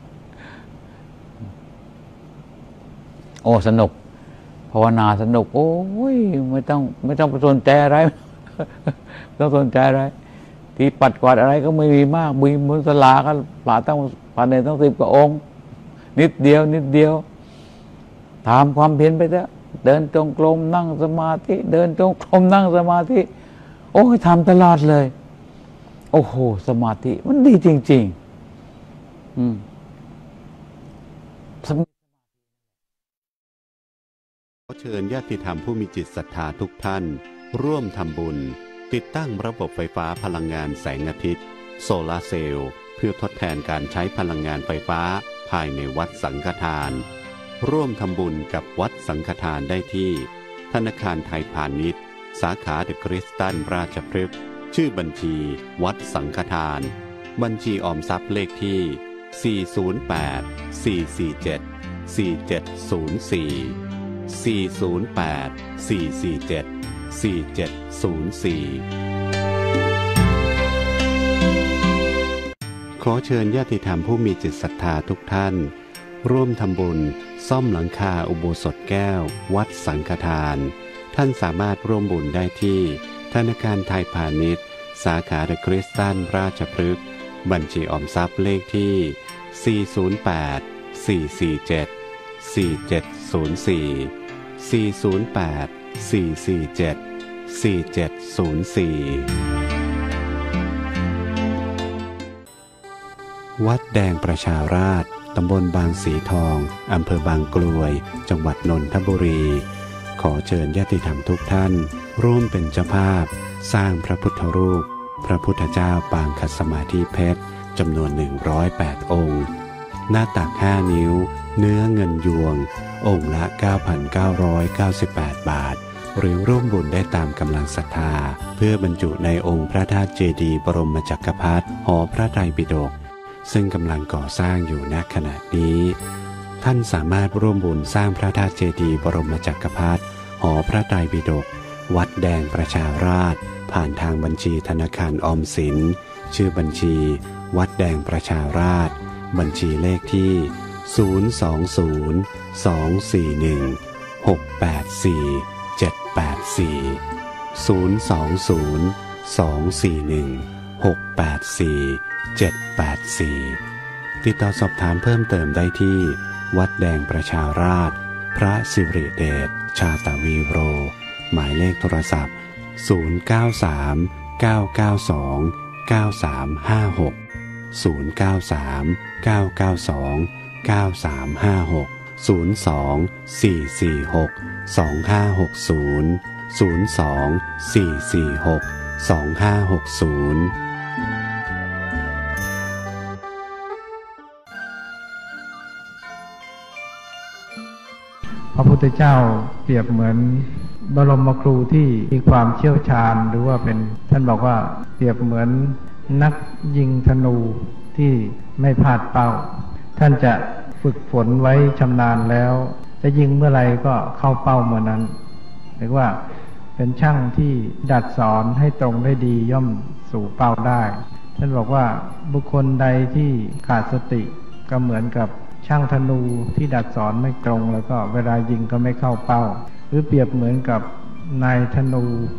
โอ้สนุกภาวนาสนุกโอ้ยไม่ต้องไม่ต้องไปสนใจอะไรไม่ต้องสนใจอะไรที่ปัดกวาดอะไรก็ไม่มีมากมีมุสลาก็ปลาตั้งปลาเนรต้องสิบกว่าองค์นิดเดียวนิดเดียวถามความเพียรไปเถอะเดินจงกรมนั่งสมาธิเดินจงกรมนั่งสมาธิโอ้ยทำตลอดเลยโอ้โหสมาธิมันดีจริงๆอืมขอเชิญญาติธรรมผู้มีจิตศรัทธาทุกท่านร่วมทำบุญติดตั้งระบบไฟฟ้าพลังงานแสงอาทิตย์โซลาร์เซลล์เพื่อทดแทนการใช้พลังงานไฟฟ้าภายในวัดสังฆทานร่วมทำบุญกับวัดสังฆทานได้ที่ธนาคารไทยพาณิชย์สาขาเดอะคริสตัลราชพฤกษ์ชื่อบัญชีวัดสังฆทานบัญชีออมทรัพย์เลขที่สี่ ศูนย์ แปด สี่ สี่ เจ็ด สี่ เจ็ด ศูนย์ สี่ สี่ ศูนย์ แปด สี่ สี่ เจ็ด สี่ เจ็ด ศูนย์ สี่ ขอเชิญญาติธรรมผู้มีจิตศรัทธาทุกท่านร่วมทำบุญซ่อมหลังคาอุโบสถแก้ววัดสังฆทานท่านสามารถร่วมบุญได้ที่ธนาคารไทยพาณิชย์สาขาเดอะคริสตัลราชพฤกษ์บัญชีออมทรัพย์เลขที่สี่ ศูนย์ แปด สี่ สี่ เจ็ด สี่ เจ็ด ศูนย์ สี่ สี่ ศูนย์ แปด สี่ สี่ เจ็ด สี่ เจ็ด ศูนย์ สี่ วัดแดงประชาราษฎร์ตำบลบางสีทองอำเภอบางกลวยจังหวัดนนทบุรีขอเชิญญาติธรรมทุกท่านร่วมเป็นเจ้าภาพสร้างพระพุทธรูปพระพุทธเจ้าปางคัสมาธิเพชรจำนวนหนึ่งร้อยแปดองค์หน้าตักห้านิ้วเนื้อเงินยวงองค์ละ เก้าพันเก้าร้อยเก้าสิบแปด บาทหรือร่วมบุญได้ตามกำลังศรัทธาเพื่อบรรจุในองค์พระธาตุเจดีย์บรมจักรพรรดิหอพระไตรปิฎกซึ่งกำลังก่อสร้างอยู่ณขณะนี้ท่านสามารถร่วมบุญสร้างพระธาตุเจดีย์บรมจักรพรรดิหอพระไตรปิฎกวัดแดงประชาราษฎร์ผ่านทางบัญชีธนาคารออมสินชื่อบัญชีวัดแดงประชาราษฎร์บัญชีเลขที่ศูนย์ สอง ศูนย์ สอง สี่ หนึ่ง หก แปด สี่ เจ็ด แปด สี่ ศูนย์ สอง ศูนย์ สอง สี่ หนึ่ง หก แปด สี่ เจ็ด แปด สี่ติดต่อสอบถามเพิ่มเติมได้ที่วัดแดงประชาราษฎร์พระสิริเดชชาตวีโรหมายเลขโทรศัพท์ศูนย์ เก้า สาม เก้า เก้า สอง เก้า สาม ห้า หก ศูนย์ เก้า สาม เก้า เก้า สอง เก้า สาม ห้า หก ศูนย์ สอง สี่ สี่ หก สอง ห้า หก ศูนย์ ศูนย์ สอง สี่ สี่ หก สอง ห้า หก ศูนย์พระพุทธเจ้าเปรียบเหมือนบรมครูที่มีความเชี่ยวชาญหรือว่าเป็นท่านบอกว่าเปรียบเหมือนนักยิงธนูที่ไม่พลาดเป้าท่านจะฝึกฝนไว้ชำนาญแล้วจะยิงเมื่อไรก็เข้าเป้าเมื่อนั้นเรียกว่าเป็นช่างที่ดัดสอนให้ตรงได้ดีย่อมสู่เป้าได้ท่านบอกว่าบุคคลใดที่ขาดสติก็เหมือนกับช่างธนูที่ดัดสอนไม่ตรงแล้วก็เวลายิงก็ไม่เข้าเป้าหรือเปรียบเหมือนกับนายธนู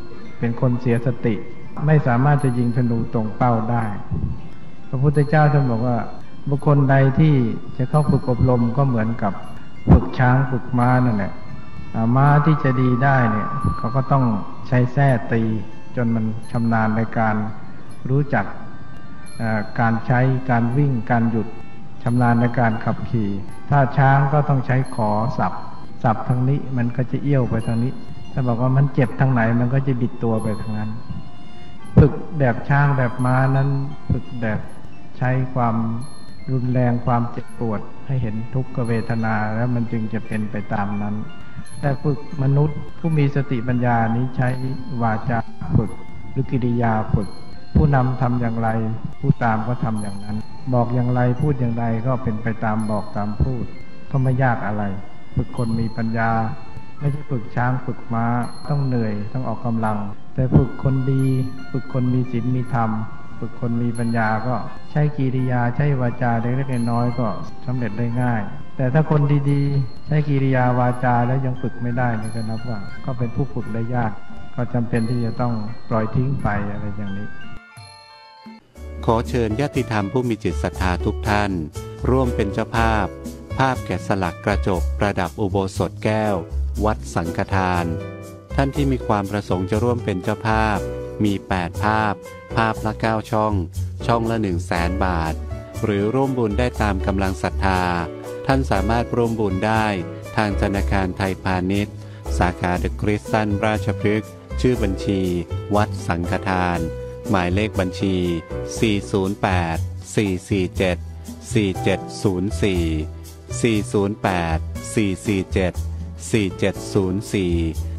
เป็นคนเสียสติไม่สามารถจะยิงธนูตรงเป้าได้พระพุทธเจ้าท่านบอกว่าบุคคลใดที่จะเข้าฝึกอบรมก็เหมือนกับฝึกช้างฝึกม้านั่นแหละม้าที่จะดีได้เนี่ยเขาก็ต้องใช้แส้ตีจนมันชำนาญในการรู้จักการใช้การวิ่งการหยุดชำนาญในการขับขี่ถ้าช้างก็ต้องใช้ขอสับสับทางนี้มันก็จะเอี้ยวไปทางนี้ถ้าบอกว่ามันเจ็บทางไหนมันก็จะบิดตัวไปทางนั้นฝึกแบบช้างแบบม้านั้นฝึกแบบใช้ความรุนแรงความเจ็บปวดให้เห็นทุกขเวทนาแล้วมันจึงจะเป็นไปตามนั้นแต่ฝึกมนุษย์ผู้มีสติปัญญานี้ใช้วาจาฝึกหรือกิริยาฝึกผู้นำทำอย่างไรผู้ตามก็ทำอย่างนั้นบอกอย่างไรพูดอย่างไรก็เป็นไปตามบอกตามพูดก็ไม่ยากอะไรฝึกคนมีปัญญาไม่ใช่ฝึกช้างฝึกม้าต้องเหนื่อยต้องออกกำลังแต่ฝึกคนดีฝึกคนมีศีลมีธรรมฝึกคนมีปัญญาก็ใช้กิริยาใช้วาจาเล็กๆน้อยๆก็สำเร็จได้ง่ายแต่ถ้าคนดีๆใช้กิริยาวาจาแล้วยังฝึกไม่ได้นี่ก็นับว่าก็เป็นผู้ฝึกได้ยากก็จำเป็นที่จะต้องปล่อยทิ้งไปอะไรอย่างนี้ขอเชิญญาติธรรมผู้มีจิตศรัทธาทุกท่านร่วมเป็นเจ้าภาพภาพแกะสลักกระจกประดับอุโบสถแก้ววัดสังฆทานท่านที่มีความประสงค์จะร่วมเป็นเจ้าภาพมีแปดภาพภาพละเก้าช่องช่องละหนึ่งแสนบาทหรือร่วมบุญได้ตามกำลังศรัทธาท่านสามารถร่วมบุญได้ทางธนาคารไทยพาณิชย์สาขาเดอะคริสตันราชพฤกษ์ชื่อบัญชีวัดสังฆทานหมายเลขบัญชีสี่ ศูนย์ แปด สี่ สี่ เจ็ด สี่ เจ็ด ศูนย์ สี่ สี่ ศูนย์ แปด สี่ สี่ เจ็ด สี่ เจ็ด ศูนย์ สี่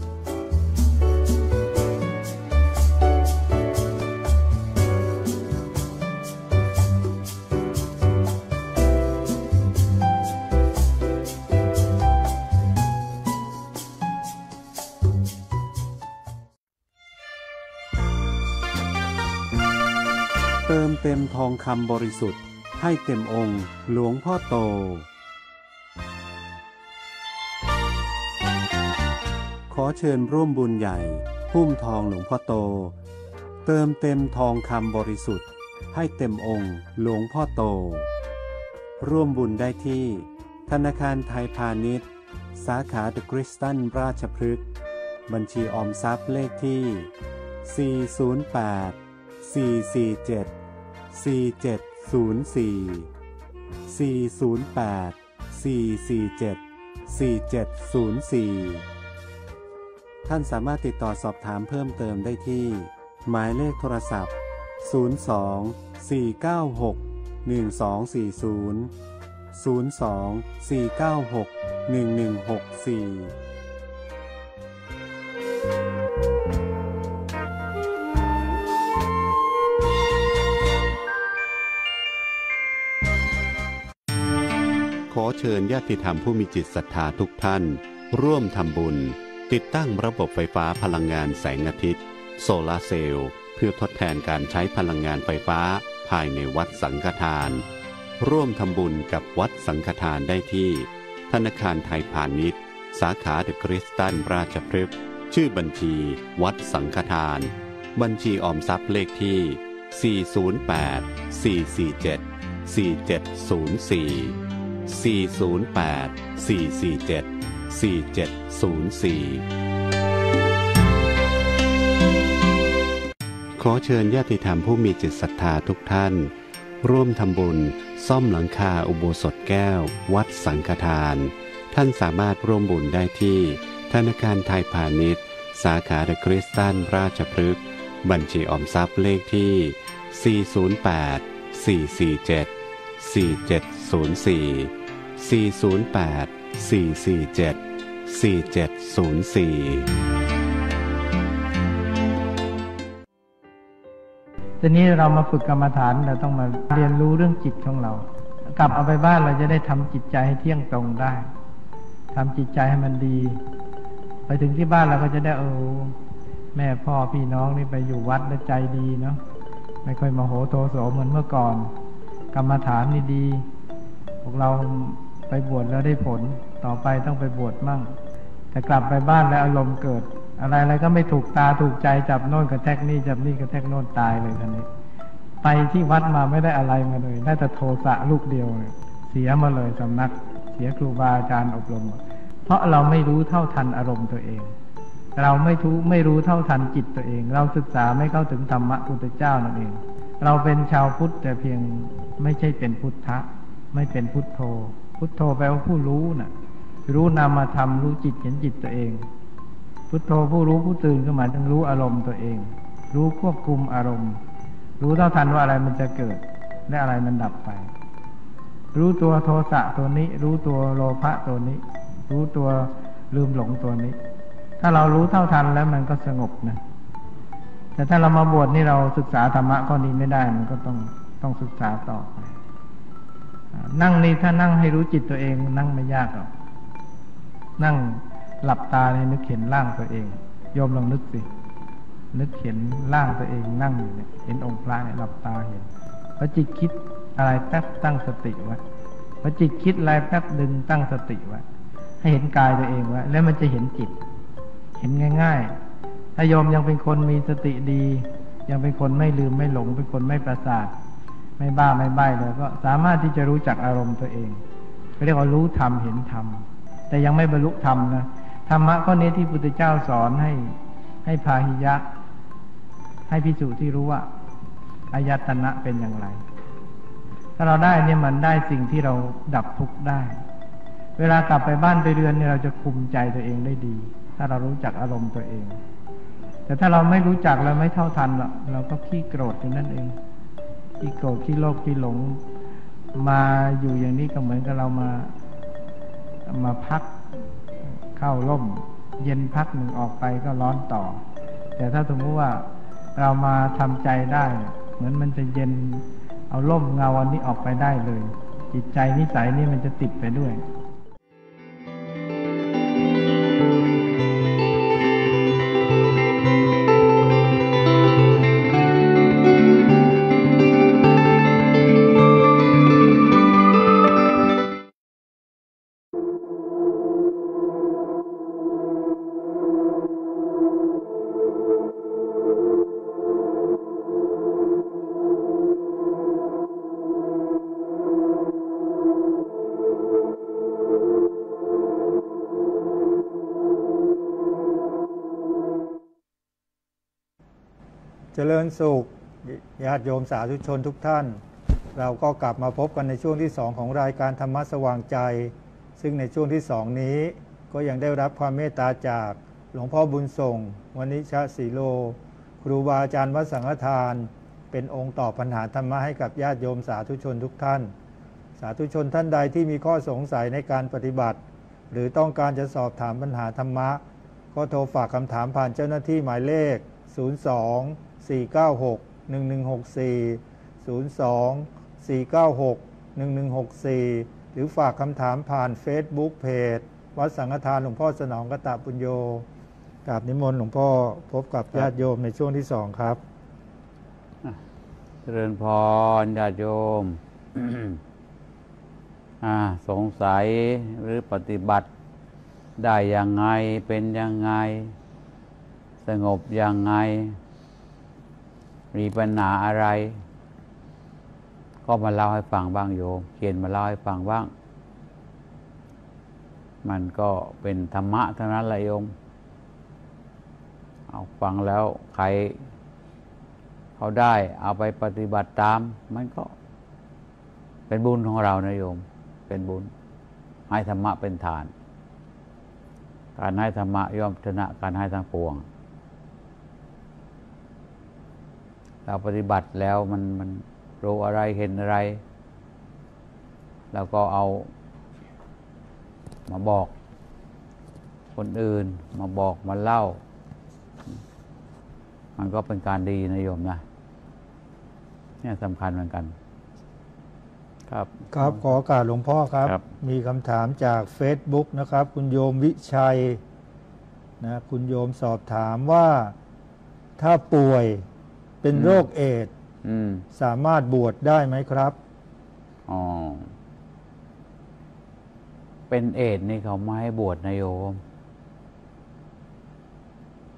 เติมเต็มทองคำบริสุทธิ์ให้เต็มองค์หลวงพ่อโตขอเชิญร่วมบุญใหญ่หุ้มทองหลวงพ่อโตเติมเต็มทองคำบริสุทธิ์ให้เต็มองค์หลวงพ่อโตร่วมบุญได้ที่ธนาคารไทยพาณิชย์สาขาเดอะคริสตันราชพฤกษ์บัญชีออมทรัพย์เลขที่สี่ ศูนย์ แปด สี่ สี่ เจ็ด สี่ เจ็ด ศูนย์ สี่ สี่ ศูนย์ แปด สี่ สี่ เจ็ด สี่ เจ็ด ศูนย์ สี่ท่านสามารถติดต่อสอบถามเพิ่มเติมได้ที่หมายเลขโทรศัพท์ศูนย์ สอง สี่ เก้า หก หนึ่ง สอง สี่ ศูนย์ ศูนย์ สอง สี่ เก้า หก หนึ่ง หนึ่ง หก สี่ขอเชิญญาติธรรมผู้มีจิตศรัทธาทุกท่านร่วมทำบุญติดตั้งระบบไฟฟ้าพลังงานแสงอาทิตย์โซลาร์เซลล์เพื่อทดแทนการใช้พลังงานไฟฟ้าภายในวัดสังฆทานร่วมทำบุญกับวัดสังฆทานได้ที่ธนาคารไทยพาณิชย์สาขาเดอะคริสตันราชพฤกษ์ชื่อบัญชีวัดสังฆทานบัญชีออมทรัพย์เลขที่สี่ ศูนย์ แปด สี่ สี่ เจ็ด สี่ เจ็ด ศูนย์ สี่ สี่ ศูนย์ แปด สี่ สี่ เจ็ด สี่ เจ็ด ศูนย์ สี่ขอเชิญญาติธรรมผู้มีจิตศรัทธาทุกท่านร่วมทำบุญซ่อมหลังคาอุโบสถแก้ววัดสังฆทานท่านสามารถร่วมบุญได้ที่ธนาคารไทยพาณิชย์สาขาเดอะคริสตันราชพฤกษ์บัญชีออมทรัพย์เลขที่สี่ ศูนย์ แปด สี่ สี่ เจ็ด สี่ เจ็ด ศูนย์ สี่ สี่ ศูนย์ แปด สี่ สี่ เจ็ด สี่ เจ็ด ศูนย์ สี่ทีนี้เรามาฝึกกรรมฐานเราต้องมาเรียนรู้เรื่องจิตของเรากลับเอาไปบ้านเราจะได้ทำจิตใจให้เที่ยงตรงได้ทำจิตใจให้มันดีไปถึงที่บ้านเราก็จะได้เออแม่พ่อพี่น้องนี่ไปอยู่วัดแล้วใจดีเนาะไม่ค่อยโมโหโทโสเหมือนเมื่อก่อนกรรมฐานนี่ดีพวกเราไปบวชแล้วได้ผลต่อไปต้องไปบวชมั่งแต่กลับไปบ้านแล้วอารมณ์เกิด อะไรอะไรก็ไม่ถูกตาถูกใจจับโน่นกระแทกนี่จับนี่กระแทกโน่นตายเลยท่านนี้ไปที่วัดมาไม่ได้อะไรมาเลยได้แต่โทสะลูกเดียวเลยเสียมาเลยสำนักเสียครูบาอาจารย์อบรมเพราะเราไม่รู้เท่าทันอารมณ์ตัวเองเราไม่รู้ไม่รู้เท่าทันจิตตัวเองเราศึกษาไม่เข้าถึงธรรมะพุทธเจ้านั่นเองเราเป็นชาวพุทธแต่เพียงไม่ใช่เป็นพุทธะไม่เป็นพุทโธพุทโธแปลว่าผู้รู้น่ะรู้นามธรรมรู้จิตเห็นจิตตัวเองพุทโธผู้รู้ผู้ตื่นก็หมายถึงรู้อารมณ์ตัวเองรู้ควบคุมอารมณ์รู้เท่าทันว่าอะไรมันจะเกิดและอะไรมันดับไปรู้ตัวโทสะตัวนี้รู้ตัวโลภะตัวนี้รู้ตัวลืมหลงตัวนี้ถ้าเรารู้เท่าทันแล้วมันก็สงบนะแต่ถ้าเรามาบวชนี่เราศึกษาธรรมะข้อนี้ไม่ได้มันก็ต้องต้องศึกษาต่อไปนั่งนี่ถ้านั่งให้รู้จิตตัวเองนั่งไม่ยากหรอกนั่งหลับตาในนึกเห็นร่างตัวเองโยมลองนึกสินึกเห็นร่างตัวเองนั่งอยู่เนี่ยเห็นองค์พระเนี่ยหลับตาเห็นพอจิตคิดอะไรแป๊บตั้งสติไว้พอจิตคิดอะไรแป๊บดึงตั้งสติไว้ให้เห็นกายตัวเองไว้แล้วมันจะเห็นจิตเห็นง่ายๆถ้าโยมยังเป็นคนมีสติดียังเป็นคนไม่ลืมไม่หลงเป็นคนไม่ประสาทไม่บ้าไม่ใบ้เลยก็สามารถที่จะรู้จักอารมณ์ตัวเองเรียกว่ารู้ธรรมเห็นธรรมแต่ยังไม่บรรลุธรรมนะธรรมะข้อนี้ที่พุทธเจ้าสอนให้ให้พาหิยะให้ภิกษุที่รู้ว่าอายตนะเป็นอย่างไรถ้าเราได้เนี่ยมันได้สิ่งที่เราดับทุกข์ได้เวลากลับไปบ้านไปเรือนเนี่ยเราจะคุมใจตัวเองได้ดีถ้าเรารู้จักอารมณ์ตัวเองแต่ถ้าเราไม่รู้จักเราไม่เท่าทันหรอกเราก็ขี้โกรธอยู่นั่นเองขี้โกรธขี้โลภขี้หลงมาอยู่อย่างนี้ก็เหมือนกับเรามามาพักเข้าร่มเย็นพักหนึ่งออกไปก็ร้อนต่อแต่ถ้าสมมติว่าเรามาทำใจได้เหมือนมันจะเย็นเอาร่มเงาอันนี้ออกไปได้เลยจิตใจนิสัยนี่มันจะติดไปด้วยเจริญสุขญาติโยมสาธุชนทุกท่านเราก็กลับมาพบกันในช่วงที่สองของรายการธรรมะสว่างใจซึ่งในช่วงที่สองนี้ก็ยังได้รับความเมตตาจากหลวงพ่อบุญส่งวณิชสีโลครูบาอาจารย์วัดสังฆทานเป็นองค์ตอบปัญหาธรรมะให้กับญาติโยมสาธุชนทุกท่านสาธุชนท่านใดที่มีข้อสงสัยในการปฏิบัติหรือต้องการจะสอบถามปัญหาธรรมะก็โทรฝากคำถามผ่านเจ้าหน้าที่หมายเลขศูนย์ สอง สี่ เก้า หก หนึ่ง หนึ่ง หก สี่ ศูนย์ สอง สี่ เก้า หก หนึ่ง หนึ่ง หก สี่ หรือฝากคำถามผ่าน Facebook เพจวัดสังฆทานหลวงพ่อสนองกตปุญโญกราบนิมนต์หลวงพ่อพบกับญาติโยมในช่วงที่สองครับเจริญพรญาติโยม สงสัยหรือปฏิบัติได้ยังไงเป็นยังไงสงบยังไงมีปัญหาอะไรก็มาเล่าให้ฟังบ้างโยมเขียนมาเล่าให้ฟังบ้างมันก็เป็นธรรมะเท่านั้นแหละโยมเอาฟังแล้วใครเขาได้เอาไปปฏิบัติตามมันก็เป็นบุญของเรานะโยมเป็นบุญให้ธรรมะเป็นฐานการให้ธรรมะย่อมชนะการให้ทั้งปวงเราปฏิบัติแล้วมันมันรู้อะไรเห็นอะไรแล้วก็เอามาบอกคนอื่นมาบอกมาเล่ามันก็เป็นการดีนะโยมนะเนี่ยสำคัญเหมือนกันครับครับขอโอกาสหลวงพ่อครับมีคำถามจาก Facebook นะครับคุณโยมวิชัยนะคุณโยมสอบถามว่าถ้าป่วยเป็นโรคเอดส์สามารถบวชได้ไหมครับอ๋อเป็นเอดส์นี่เขาไม่ให้บวชนะโยม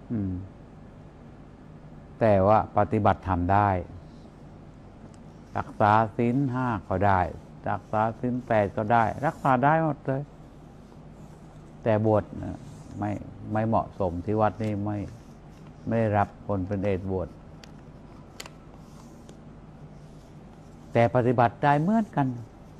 อืมแต่ว่าปฏิบัติทำได้รักษาศีลห้าก็ได้รักษาศีลแปดก็ได้รักษาได้หมดเลยแต่บวชไม่ไม่เหมาะสมที่วัดนี้ไม่ไม่ได้รับคนเป็นเอดบวชแต่ปฏิบัติได้เหมือนกัน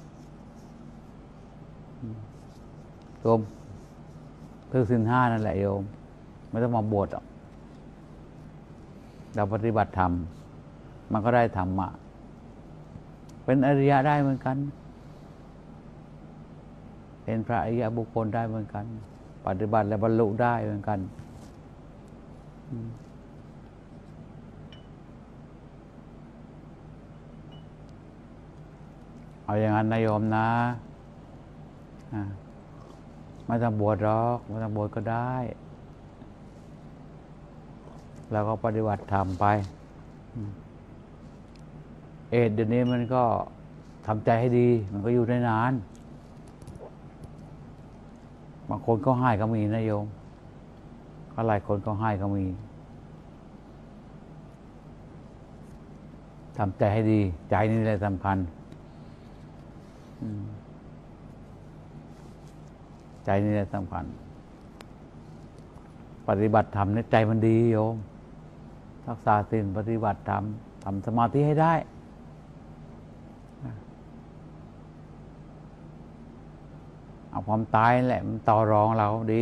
โยมคือศีลห้านั่นแหละโยมไม่ต้องมาบวชหรอกเราปฏิบัติธรรมมันก็ได้ธรรมะเป็นอริยะได้เหมือนกันเป็นพระอริยบุคคลได้เหมือนกันปฏิบัติและบรรลุได้เหมือนกันเอาอย่างนั้นนายโยมนะไม่ต้องบวชหรอกไม่ต้องบวชก็ได้แล้วก็ปฏิบัติธรรมไปเอดเดี๋ยวนี้มันก็ทำใจให้ดีมันก็อยู่ได้นานบางคนก็ให้ก็มีนะโยมก็หลายคนก็ให้ก็มีทำใจให้ดีใจนี่แหละสำคัญใจนี่แหละสำคัญปฏิบัติธรรมในใจมันดีโยมรักษาศีลปฏิบัติธรรมทำสมาธิให้ได้เอาความตายแหละมันต่อรองเราดี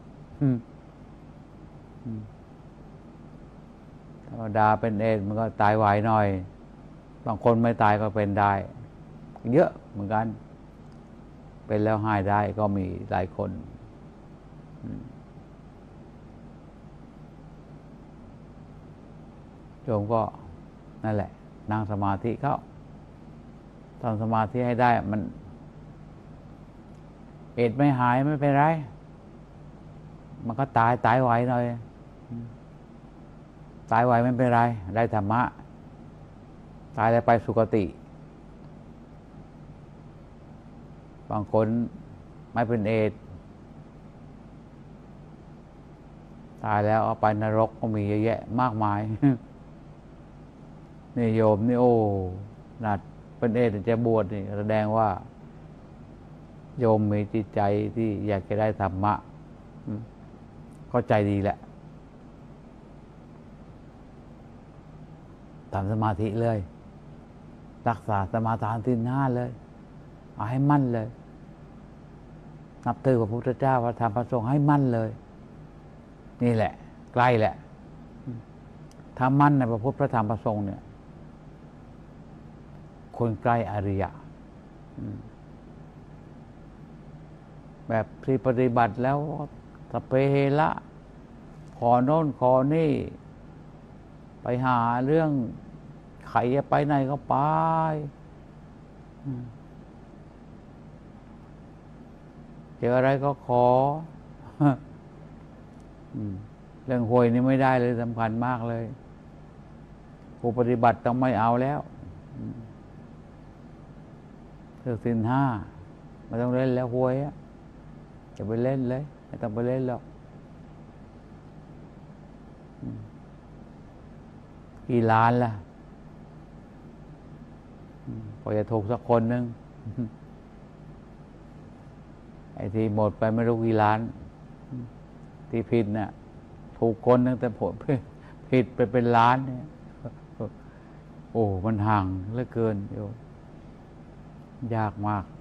ธรรมดาเป็นเอดมันก็ตายไหวหน่อยบางคนไม่ตายก็เป็นได้เยอะเหมือนกันเป็นแล้วหายได้ก็มีหลายคนโยมก็นั่นแหละนั่งสมาธิเข้าทำสมาธิให้ได้มันเอดไม่หายไม่เป็นไรมันก็ตายตายไหวหน่อยตายไหวไม่เป็นไรได้ธรรมะตายแล้วไปสุคติบางคนไม่เป็นเอดตายแล้วเอาไปนรกก็มีเยอะแยะมากมายนี่โยมนี่โอ้นัดเป็นเอดจะบวชนี่แสดงว่าโยมมีจิตใจที่อยากจะได้ธรรมะเข้าใจดีแหละทำสมาธิเลยรักษาสมาทานศีลห้าเลยเอาให้มั่นเลยนับถือพระพุทธเจ้าพระธรรมพระสงฆ์ให้มั่นเลยนี่แหละใกล้แหละถ้ามั่นในพระพุทธพระธรรมพระสงฆ์เนี่ยคนใกล้อริยะแบบที่ปฏิบัติแล้วสเปเหระขอโน่นขอนี่ไปหาเรื่องใครจะไปไหนก็ไปเจออะไรก็ขอเรื่องหวยนี่ไม่ได้เลยสำคัญมากเลยผู้ปฏิบัติต้องไม่เอาแล้วเรื่องศีลห้าไม่ต้องเล่นแล้วหวยอะจะไปเล่นเลยไม่ต้องไปเล่นหรอกกี่ล้านล่ะพอจะถูกสักคนหนึ่งไอ้ที่หมดไปไม่รู้กี่ล้านที่ผิดน่ะถูกคนนึงแต่ผลผิดไปเป็นล้านเนี่ยโอ้มันห่างเหลือเกินโยมยากมาก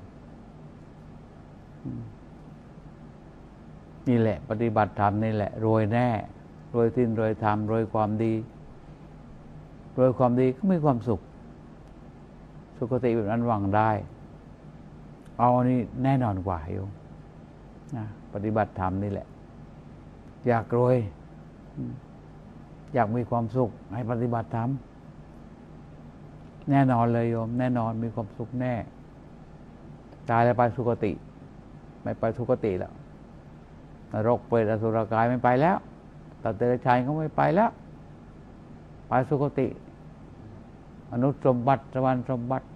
นี่แหละปฏิบัติธรรมนี่แหละรวยแน่รวยสิ้นรวยธรรมรวยความดีรวยความดีก็มีความสุขสุขติแบบนั้นหวังได้เอาอันนี้แน่นอนกว่าโยมนะปฏิบัติธรรมนี่แหละอยากรวยอยากมีความสุขให้ปฏิบัติธรรมแน่นอนเลยโยมแน่นอนมีความสุขแน่ตายแล้วไปสุคติไม่ไปสุคติแล้วนรกเปรตอสุรกายไม่ไปแล้วสัตว์เดรัจฉานก็ไม่ไปแล้วไปสุคติมนุษย์สมบัติสวรรค์สมบัติ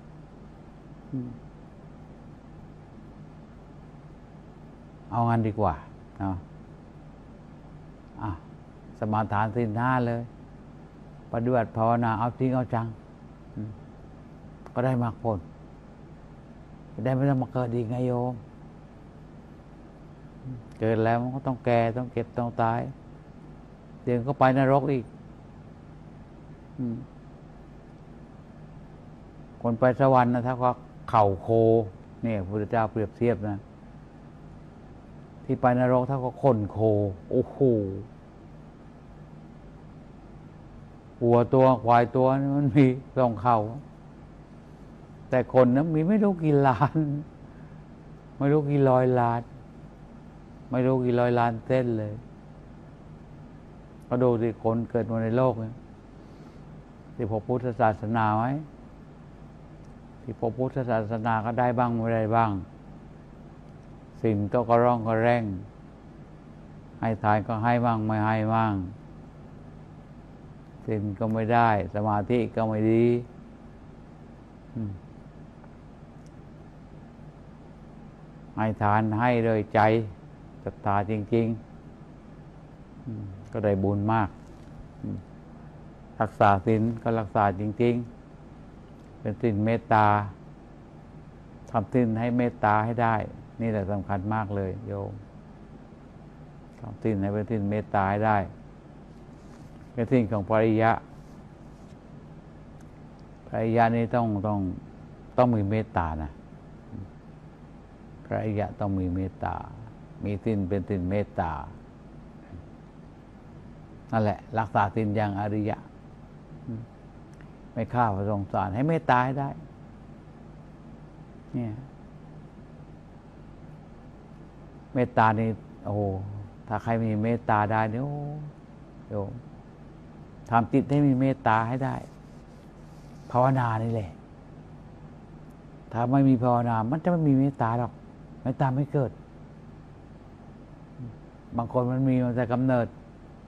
เอางั้นดีกว่าเนาะอ่ะสมาทานศีลห้าเลยปฏิบัติภาวนาเอาจริงเอาจังก็ได้มรรคผลได้ไม่ต้องมาเกิดอีกไงโยมเกิดแล้วมันก็ต้องแก่ต้องเก็บต้องตายเดี๋ยวก็ไปนรกอีกคนไปสวรรค์นะถ้าก็เข่าโคเนี่ยพระพุทธเจ้าเปรียบเทียบนะที่ไปนรกถ้าก็ขนโคโอ้โหวัวตัวควายตัวนี่มันมีสองเข่าแต่คนนะมีไม่รู้กี่ล้านไม่รู้กี่ร้อยล้านไม่รู้กี่ร้อยล้านเส้นเลยก็ดูสิคนเกิดมาในโลกเนี่ยที่พบพุทธศาสนาไหมที่พบพุทธศาสนาก็ได้บ้างไม่ได้บ้างสิ่งก็กระร่องกระแร่งให้ทานก็ให้บ้างไม่ให้บ้างสิ่งก็ไม่ได้สมาธิก็ไม่ดีให้ทานให้เลยใจศรัทธาจริงๆก็ได้บุญมากรักษาศีลก็รักษาจริงๆเป็นศีลเมตตาทำศีลให้เมตตาให้ได้นี่แหละสำคัญมากเลยโยมทำศีลให้เป็นศีลเมตตาให้ได้เป็นศีลของปริยะปริยะนี้ต้องต้องต้องมีเมตตานะปริยะต้องมีเมตตามีศีลเป็นศีลเมตตานั่นแหละรักษาศีลอย่างอริยะไม่ฆ่าพระสงสารให้เมตตาให้ได้เนี่ยเมตตานี่โอ้โหถ้าใครมีเมตตาได้เนี่ยโอ้โยมทำจิตให้มีเมตตาให้ได้ภาวนานี่แหละถ้าไม่มีภาวนามันจะไม่มีเมตตาหรอกเมตตาไม่เกิดบางคนมันมีมาแต่กำเนิด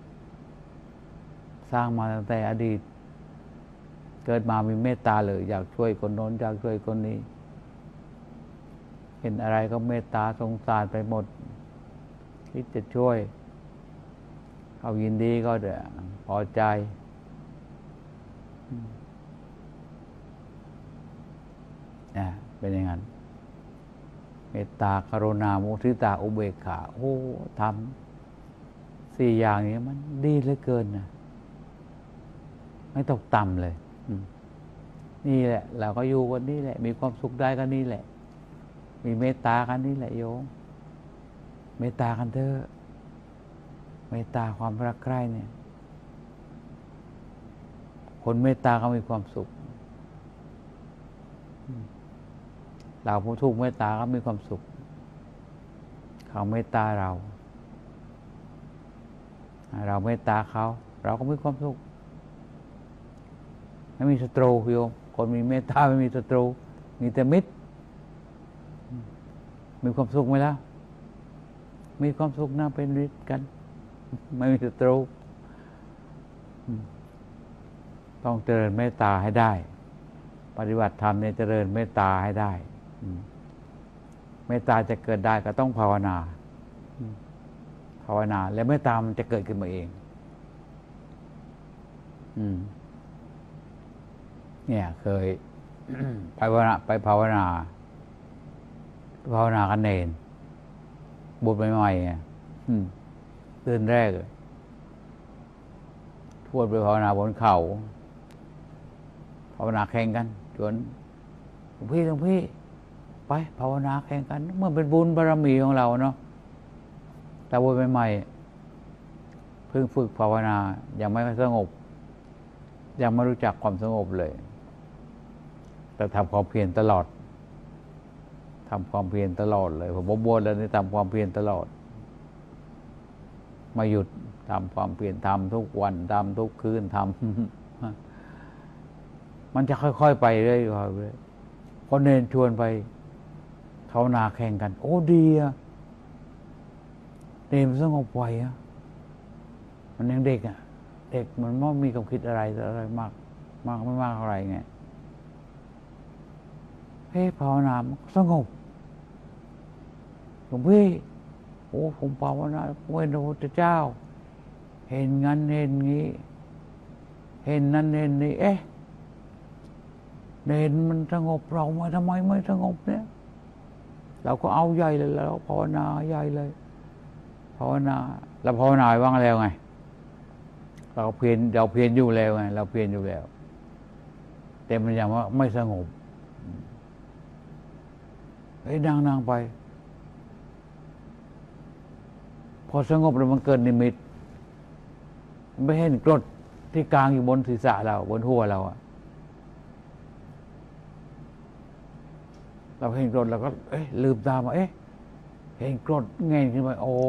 สร้างมาตั้งแต่อดีตเกิดมามีเมตตาเลยอยากช่วยคนโน้นอยากช่วยคนนี้เห็นอะไรก็เมตตาสงสารไปหมดคิดจะช่วยเขายินดีก็เดี๋ยวพอใจอ่ะเป็นอย่างนั้นเมตตากรุณามุทิตาอุเบกขาโอ้ทำสี่อย่างนี้มันดีเหลือเกินนะไม่ตกต่ำเลยนี่แหละเราก็อยู่กันนี่แหละมีความสุขได้กันนี่แหละมีเมตตากันนี่แหละโยมเมตตากันเถอะเมตตาความรักใคร่เนี่ยคนเมตตาเขามีความสุขเราผู้ถูกเมตตาก็มีความสุขเขาเมตตาเราเราเมตตาเขาเราก็มีความสุขไม่มีศัตรูโยมคนมีเมตตาไม่มีศัตรูมีแต่มิตรมีความสุขไหมล่ะมีความสุขน่าเป็นมิตรกันไม่มีศัตรูต้องเจริญเมตตาให้ได้ปฏิบัติธรรมเนี่ยเจริญเมตตาให้ได้เมตตาจะเกิดได้ก็ต้องภาวนาภาวนาแล้วเมตตามันจะเกิดขึ้นมาเองเนี่ยเคย ไปภาวนาไปภาวนาภาวนากันเนรบุญใหม่ๆตื่นแรกทวดไปภาวนาบนเขาภาวนาแข่งกันจนหลวงพี่หลวงพี่ไปภาวนาแข่งกันเมื่อเป็นบุญบารมีของเราเนาะแต่บุญใหม่ๆเพิ่งฝึกภาวนายังไม่สงบยังไม่รู้จักความสงบเลยแต่ทำความเพียรตลอดทำความเพียรตลอดเลยผมบวชแล้วนี่ทำความเพียรตลอดไม่หยุดทำความเพียรทำทุกวันทำทุกคืนทำมันจะค่อยๆไปเรื่อยๆพอเนรชวนไปภาวนาแข่งกันโอ้ดีอะเนรสงบไวอะมันยังเด็กอะเด็กมันไม่มีความคิดอะไรอะไรมากมากไม่มากอะไรไงเฮ้ภาวนาสงบหลวงพี่โอ้ผมภาวนาเว้นพระพุทธเจ้าเห็นงั้นเห็นงี้เห็นนั้นเห็นนี่เอ๊ะเห็นมันสงบเรามาทำไมไม่สงบเนี่ยเราก็เอาใหญ่เลยเราภาวนาใหญ่เลยภาวนาเราภาวนาว่างแล้วไงเราเพียรเราเพียรอยู่แล้วไงเราเพียรอยู่แล้วแต่มันยังว่าไม่สงบเฮ้ยนั่งนั่งไปพอสงบแล้วมันเกิดนิมิตไม่เห็นกรดที่กลางอยู่บนศีรษะเราบนหัวเราอะเราเห็นกรดเราก็เอ๊ะลืมตามาเอ๊ะเห็นกรดไงขึ้นมาโอ้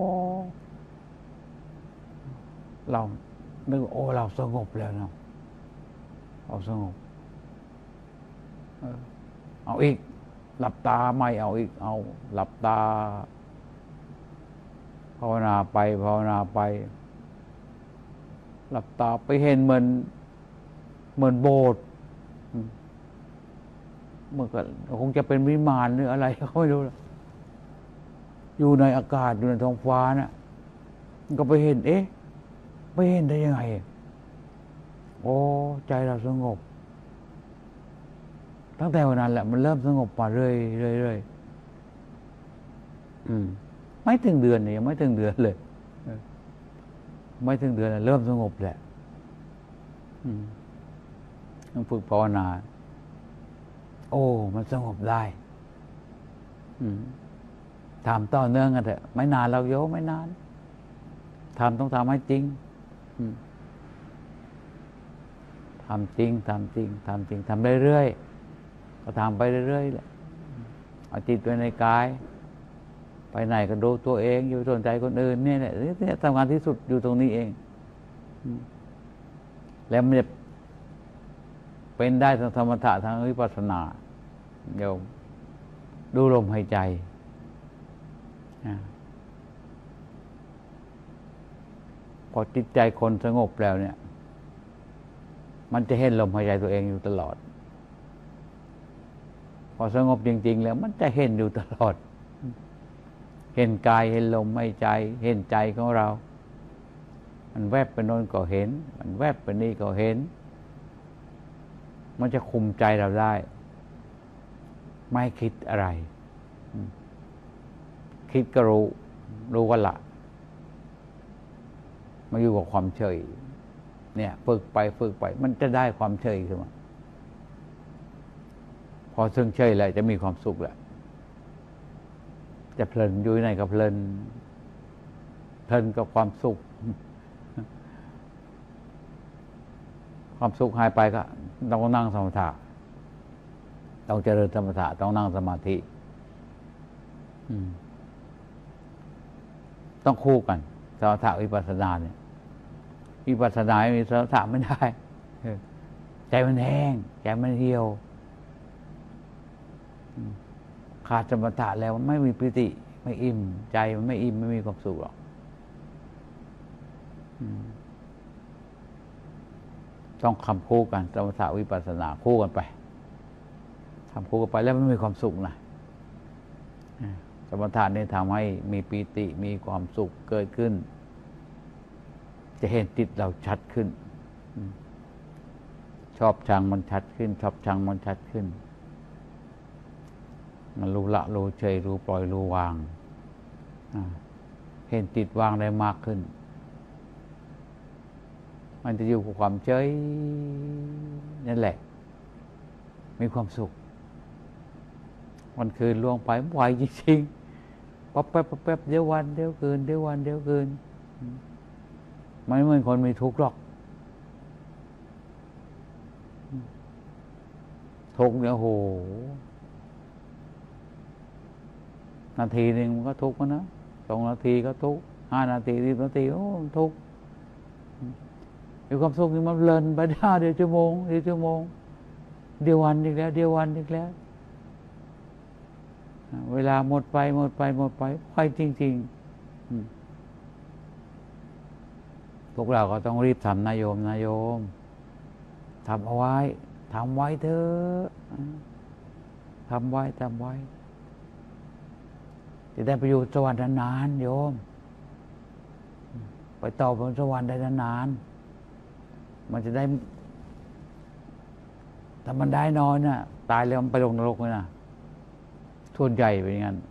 เรานึกโอ้เราสงบแล้วเนาะเราสงบเอาอีกหลับตาไม่เอาอีกเอาหลับตาภาวนาไปภาวนาไปหลับตาไปเห็นเหมือนเหมือนโบสถ์เมื่อก็คงจะเป็นวิมานหรืออะไรเขาไม่รู้อยู่ในอากาศอยู่ในท้องฟ้าน่ะก็ไปเห็นเอ๊ะไปเห็นได้ยังไงโอ้ใจเราสงบตั้งแต่วันนั้นแหละมันเริ่มสงบมาเรื่อยเรื่อยเรื่อยอืมไม่ถึงเดือนเนี่ยยังไม่ถึงเดือนเลยไม่ถึงเดือนเริ่มสงบแหละต้องฝึกภาวนาโอ้มันสงบได้ทำต่อเนื่องกันเถอะไม่นานเราโยไม่นานทำต้องทำให้จริงทำจริงทำจริงทำจริงทำเรื่อยๆก็ทำไปเรื่อยๆแหละเอาจิตไว้ในกายไปไหนก็ดูตัวเองอยู่สนใจคนอื่นเนี่ยแหละนี่ทำงานที่สุดอยู่ตรงนี้เองแล้วมันจะเป็นได้ทั้งธรรมะทั้งวิปัสสนาเดี๋ยวดูลมหายใจพอจิตใจคนสงบแล้วเนี่ยมันจะเห็นลมหายใจตัวเองอยู่ตลอดพอสงบจริงๆแล้วมันจะเห็นอยู่ตลอดเห็นกายเห็นลมหายใจเห็นใจของเรามันแวบไปโน่นก็เห็นมันแวบไปนี่ก็เห็นมันจะคุมใจเราได้ไม่คิดอะไรคิดก็รู้รู้ว่าละมาอยู่กับความเฉยเนี่ยฝึกไปฝึกไปมันจะได้ความเฉยขึ้นมาพอซึ่งเฉยแล้วจะมีความสุขแหละจะเพลินอยู่ไหนก็เพลินเพลินกับความสุขความสุขหายไปก็ต้องนั่งสมาธิต้องเจริญสมถะต้องนั่งสมาธิต้องคู่กันสมถะวิปัสสนาเนี่ยวิปัสสนาไม่มีสมถะไม่ได้ใจมันแห้งใจมันเหี่ยวขาดสมถะแล้วไม่มีปิติไม่อิ่มใจมันไม่อิ่มไม่มีความสุขหรอกต้องคำคู่กันสมถะวิปัสสนาคู่กันไปทำคู่กันไปแล้วมันมีความสุขนะสมถะนี่ทำให้มีปิติมีความสุขเกิดขึ้นจะเห็นจิตเราชัดขึ้นชอบชังมันชัดขึ้นชอบชังมันชัดขึ้นมันรู้ละรู้เฉยรู้ปล่อยรู้วางเห็นจิตวางได้มากขึ้นมันจะอยู่กับความเฉยนั่นแหละมีความสุขวันคืนล่วงไปไวจริงๆป๊บแป๊บแป๊บเดี๋ยววันเดี๋ยวคืนเดี๋ยววันเดี๋ยวคืนไม่เหมือนคนมีทุกข์หรอกทุกข์เนี่ยโหนาทีหนึ่งมันก็ทุกข์นะสองนาทีก็ทุกข์ห้านาทีสิบนาทีโอ้ทุกข์มีความสุขนี่มันเพลินไปได้เดี๋ยวชั่วโมงเดี๋ยวชั่วโมงเดี๋ยววันอีกแล้วเดี๋ยววันอีกแล้วเวลาหมดไปหมดไปหมดไปไปจริงๆพวกเราก็ต้องรีบทำนายโยมนายโยมทำเอาไว้ทำไว้เถอะทำไว้ทำไว้จะได้ไปอยู่สวรรค์นานๆโยมไปไปต่อบนสวรรค์ได้นานๆมันจะได้ถ้ามันได้น้อยน่ะตายแล้วมันไปลงนรกเลยนะส่วนใหญ่เป็นอย่างนั้น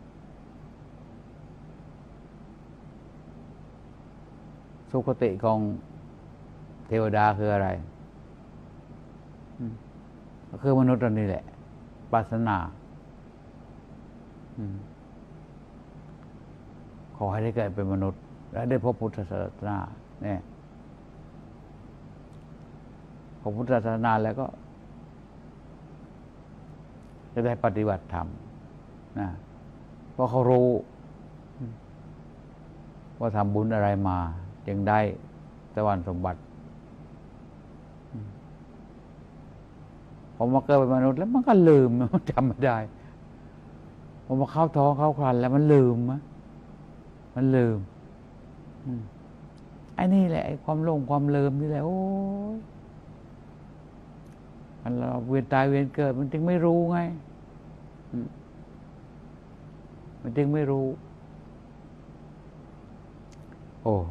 สุคติของเทวดาคืออะไรก็คือมนุษย์ตอนนี้แหละปรารถนาขอให้ได้เกิดเป็นมนุษย์และได้พบพุทธศาสนาเนี่ยพบพุทธศาสนาแล้วก็จะได้ปฏิบัติธรรมนะเพราะเขารู้ว่าทำบุญอะไรมาจึงได้สวรรค์สมบัติพอมาเกิดเป็นมนุษย์แล้วมันก็ลืมมันจำไม่ได้พอมาเข้าท้องเข้าครรภ์แล้วมันลืมมะมันลืมไอ้นี่แหละไอ้ความหลงความลืมนี่แหละโอ้ยมันเราเวียนตายเวียนเกิดมันจึงไม่รู้ไงมันจึงไม่รู้โอ้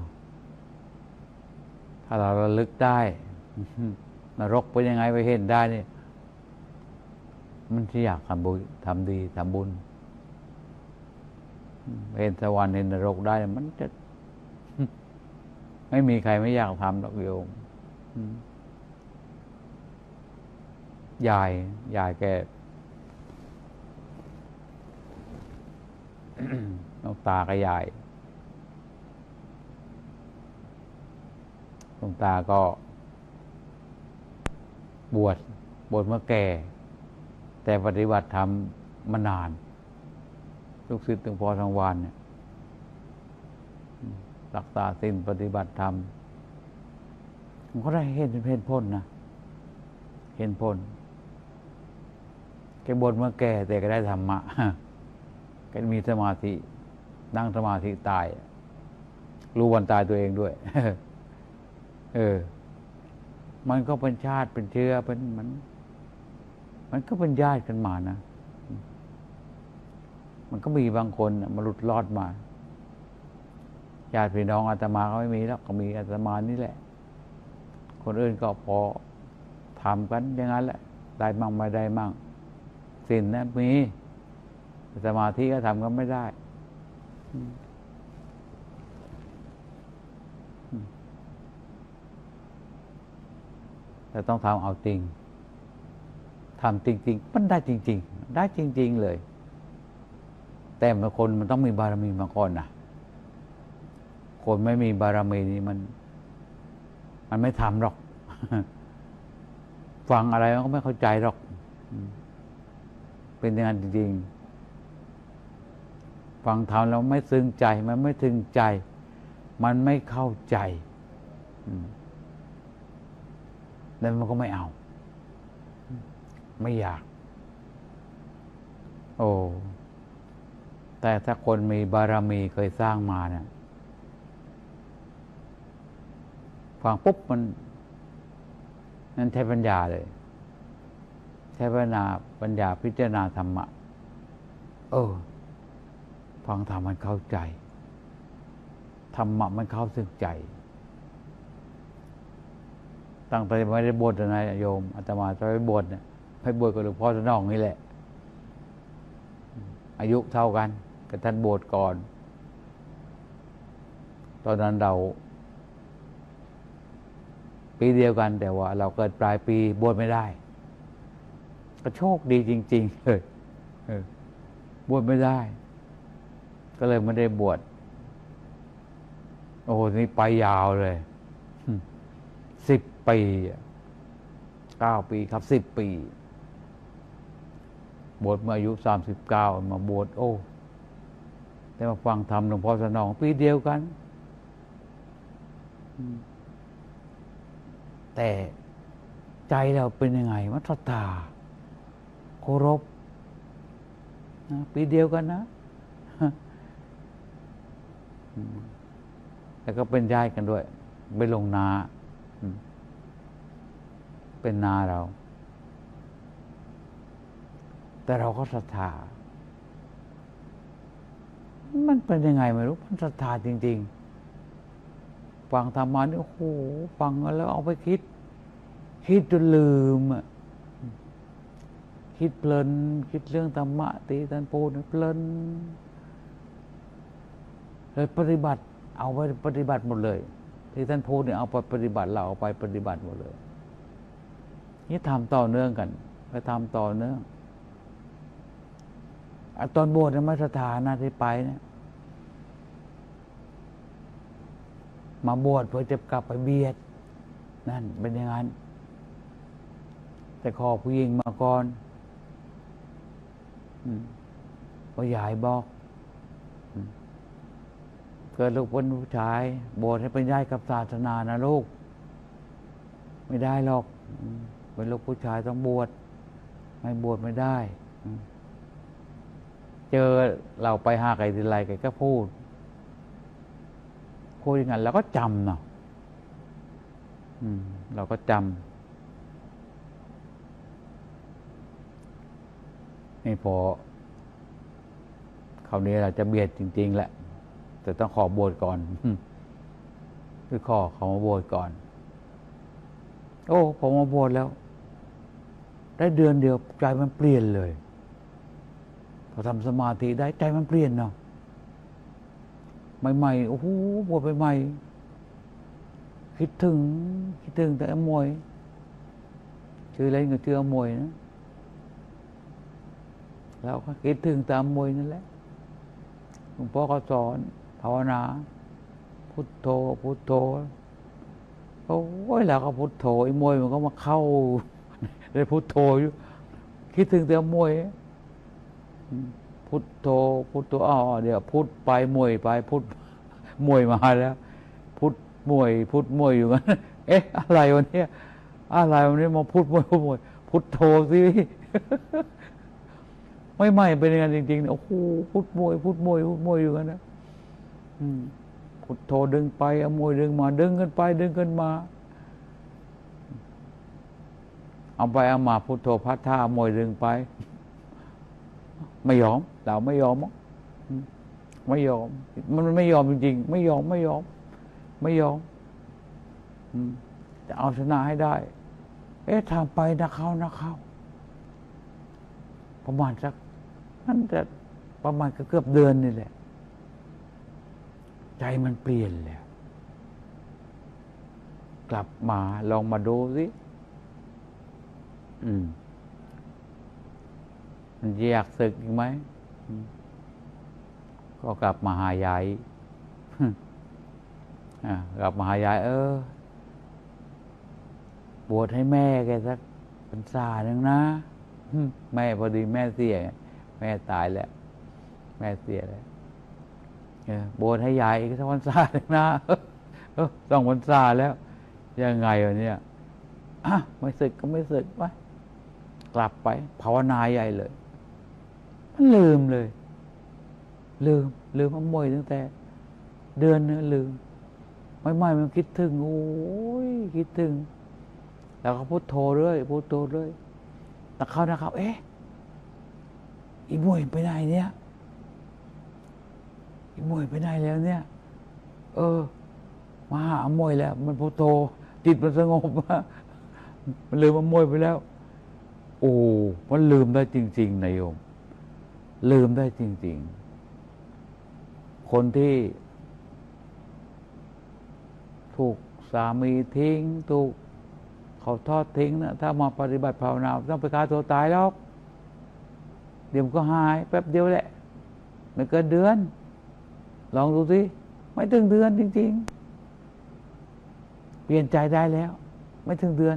ถ้าเราระลึกได้นรกเป็นยังไงไปเห็นได้เนี่ยมันที่อยากทำบุญทำดีทำบุญเห็นสวรรค์เห็นนรกได้มันจะไม่มีใครไม่อยากทำหรอกโยมยายยายแกน้องตากับยายน้องตาก็บวชบวชเมื่อแก่แต่ปฏิบัติธรรมมานานลูกศิษย์หลวงพ่อทองวานเนี่ยรักษาศีลปฏิบัติธรรมมันก็ได้เห็นเห็นพ้นนะเห็นพ้นแกบวชเมื่อแก่แต่ก็ได้ธรรมะแกมีสมาธินั่งสมาธิตายรู้วันตายตัวเองด้วยเออมันก็เป็นชาติเป็นเชื้อเป็นมันมันก็เป็นญาติกันมานะมันก็มีบางคนมาหลุดรอดมาญาติพี่น้องอาตมาก็ไม่มีแล้วก็มีอาตมานี่แหละคนอื่นก็พอทำกันอย่างนั้นแหละได้มั่งไม่ได้มั่งศีลนะมีสมาธิก็ทำกันไม่ได้แต่ต้องทำเอาจริงทำจริงๆมันได้จริงๆได้จริงๆเลยแต่บางคนมันต้องมีบารมีมาก่อนนะคนไม่มีบารมีนี่มันมันไม่ทำหรอกฟังอะไรมันก็ไม่เข้าใจหรอกเป็นอย่างนั้นจริงๆฟังทำแล้วไม่ซึ้งใจมันไม่ถึงใจมันไม่เข้าใจแล้วมันก็ไม่เอาไม่อยากโอ้แต่ถ้าคนมีบารมีเคยสร้างมาเนี่ยฟังปุ๊บมันนั่นใช้ปัญญาเลยใช้ปัญญาปัญญาพิจารณาธรรมะเออฟังธรรมมันเข้าใจธรรมะมันเข้าถึงใจตั้งแต่ไม่ได้บวชนะโยมอาตมาจะไปบวชเนี่ยให้บวชกับหลวงพ่อสนองนี่แหละอายุเท่ากันกับท่านบวชก่อนตอนนั้นเราปีเดียวกันแต่ว่าเราเกิดปลายปีบวชไม่ได้ก็โชคดีจริงๆเลยบวชไม่ได้ก็เลยไม่ได้บวชโอ้โหนี่ไปยาวเลยสิบปีเก้าปีครับสิบปีบวชเมื่ออายุสามสิบเก้ามาบวชโอ้แต่มาฟังธรรมหลวงพ่อสนองปีเดียวกันแต่ใจเราเป็นยังไงมันศรัทธาเคารพนะปีเดียวกันนะแล้วก็เป็นญาติกันด้วยไปลงนาเป็นนาเราแต่เราก็ศรัทธามันเป็นยังไงไม่รู้มันศรัทธาจริงฟังธรรมะนี่โอ้โหฟังแล้วเอาไปคิดคิดจนลืมอ่ะคิดเพลินคิดเรื่องธรรมะที่ท่านพูดเพลินเลยปฏิบัติเอาไปปฏิบัติหมดเลยที่ท่านพูดเนี่ยเอาไปปฏิบัติเราเอาไปปฏิบัติหมดเลยนี่ทำต่อเนื่องกันไปทำต่อเนื่องตอนบวชเนี่ยมาสถานะที่ไปเนี่ยมาบวชเพื่อจะกลับไปเบียดนั่นเป็นอย่างนั้นแต่ขอผู้หญิงมาก่อนพ่อใหญ่บอกเกิดลูกเป็นผู้ชายบวชให้เป็นญาติกับศาสนานะลูกไม่ได้หรอกเป็นลูกผู้ชายต้องบวชไม่บวชไม่ได้เจอเราไปหาใครทีไรใครก็พูดพูดอย่างนั้นเราก็จำเนาะเราก็จำนี่พอคราวนี้เราจะเบียดจริงๆแหละแต่ต้องขอบวชก่อนคือขอเขามาบวชก่อนโอ้พอมาบวชแล้วได้เดือนเดียวใจมันเปลี่ยนเลยพอทำสมาธิได้ใจมันเปลี่ยนเนาะใหม่ๆโอ้โหบวชใหม่ๆคิดถึงคิดถึงแต่อมวยชื่ออะไรก็ชื่ออมวยนะเราก็คิดถึงแต่อมวยนั่นแหละหลวงพ่อก็สอนภาวนาพุทโธพุทโธโอ้ยแล้วก็พุทโธไอ้มวยมันก็มาเข้าได้พุทโธอยู่คิดถึงแต่มวยพุทโธพุทโธอ๋อเดี๋ยวพุทไปมวยไปพุทมวยมาแล้วพุทมวยพุทมวยอยู่กันเอ๊ะอะไรวันนี้อะไรวันนี้มาพุทมวยพุทมวยพุทโธสิไม่ไม่เป็นอย่างนั้นจริงๆโอ้โหพุทมวยพุทมวยพุทมวยอยู่กันนะพุทโธดึงไปเอามวยดึงมาดึงกันไปดึงกันมาเอาไปเอามาพุทโธพัดท่ามวยดึงไปไม่ยอมเราไม่ยอมไม่ยอมมันไม่ยอมจริงๆไม่ยอมไม่ยอมไม่ยอมจะเอาชนะให้ได้เอ๊ะทำไปนะเข้านะเข้าประมาณสักนั่นจะประมาณเกือบเดือนนี่แหละใจมันเปลี่ยนแล้วกลับมาลองมาดูสิอืมมันอยากศึกอีกไหมก็กลับมาหายายกลับมาหายายเออบวชให้แม่แกสักพรรษาหนึ่งนะแม่พอดีแม่เสียแม่ตายแล้วแม่เสียแล้วบวชให้ยายอีกสักพรรษาหนึ่งนะสองพรรษาแล้วยังไงวะเนี่ยไม่ศึกก็ไม่ศึกไปกลับไปภาวนาใหญ่เลยมันลืมเลยลืมลืมอมวยตั้งแต่เดือนนึงลืมไม่ไม่มันคิดถึงโอ้ยคิดถึงแล้วก็พุทโธเรื่อยพุทโธเรื่อยตะเข้านะครับเอ๊ะอีมวยไปไหนเนี่ยอีมวยไปไหนแล้วเนี่ยเออมาหาอมวยแล้วมันพุทโธจิตมันสงบมันลืมอมวยไปแล้วโอ้มันลืมได้จริงๆนายโยมลืมได้จริงๆคนที่ถูกสามีทิ้งถูกเขาทอดทิ้งนะถ้ามาปฏิบัติภาวนาต้องไปฆ่าตัวตายแล้วเดี๋ยวก็หายแป๊บเดียวแหละไม่เกินเดือนลองดูสิไม่ถึงเดือนจริงๆเปลี่ยนใจได้แล้วไม่ถึงเดือน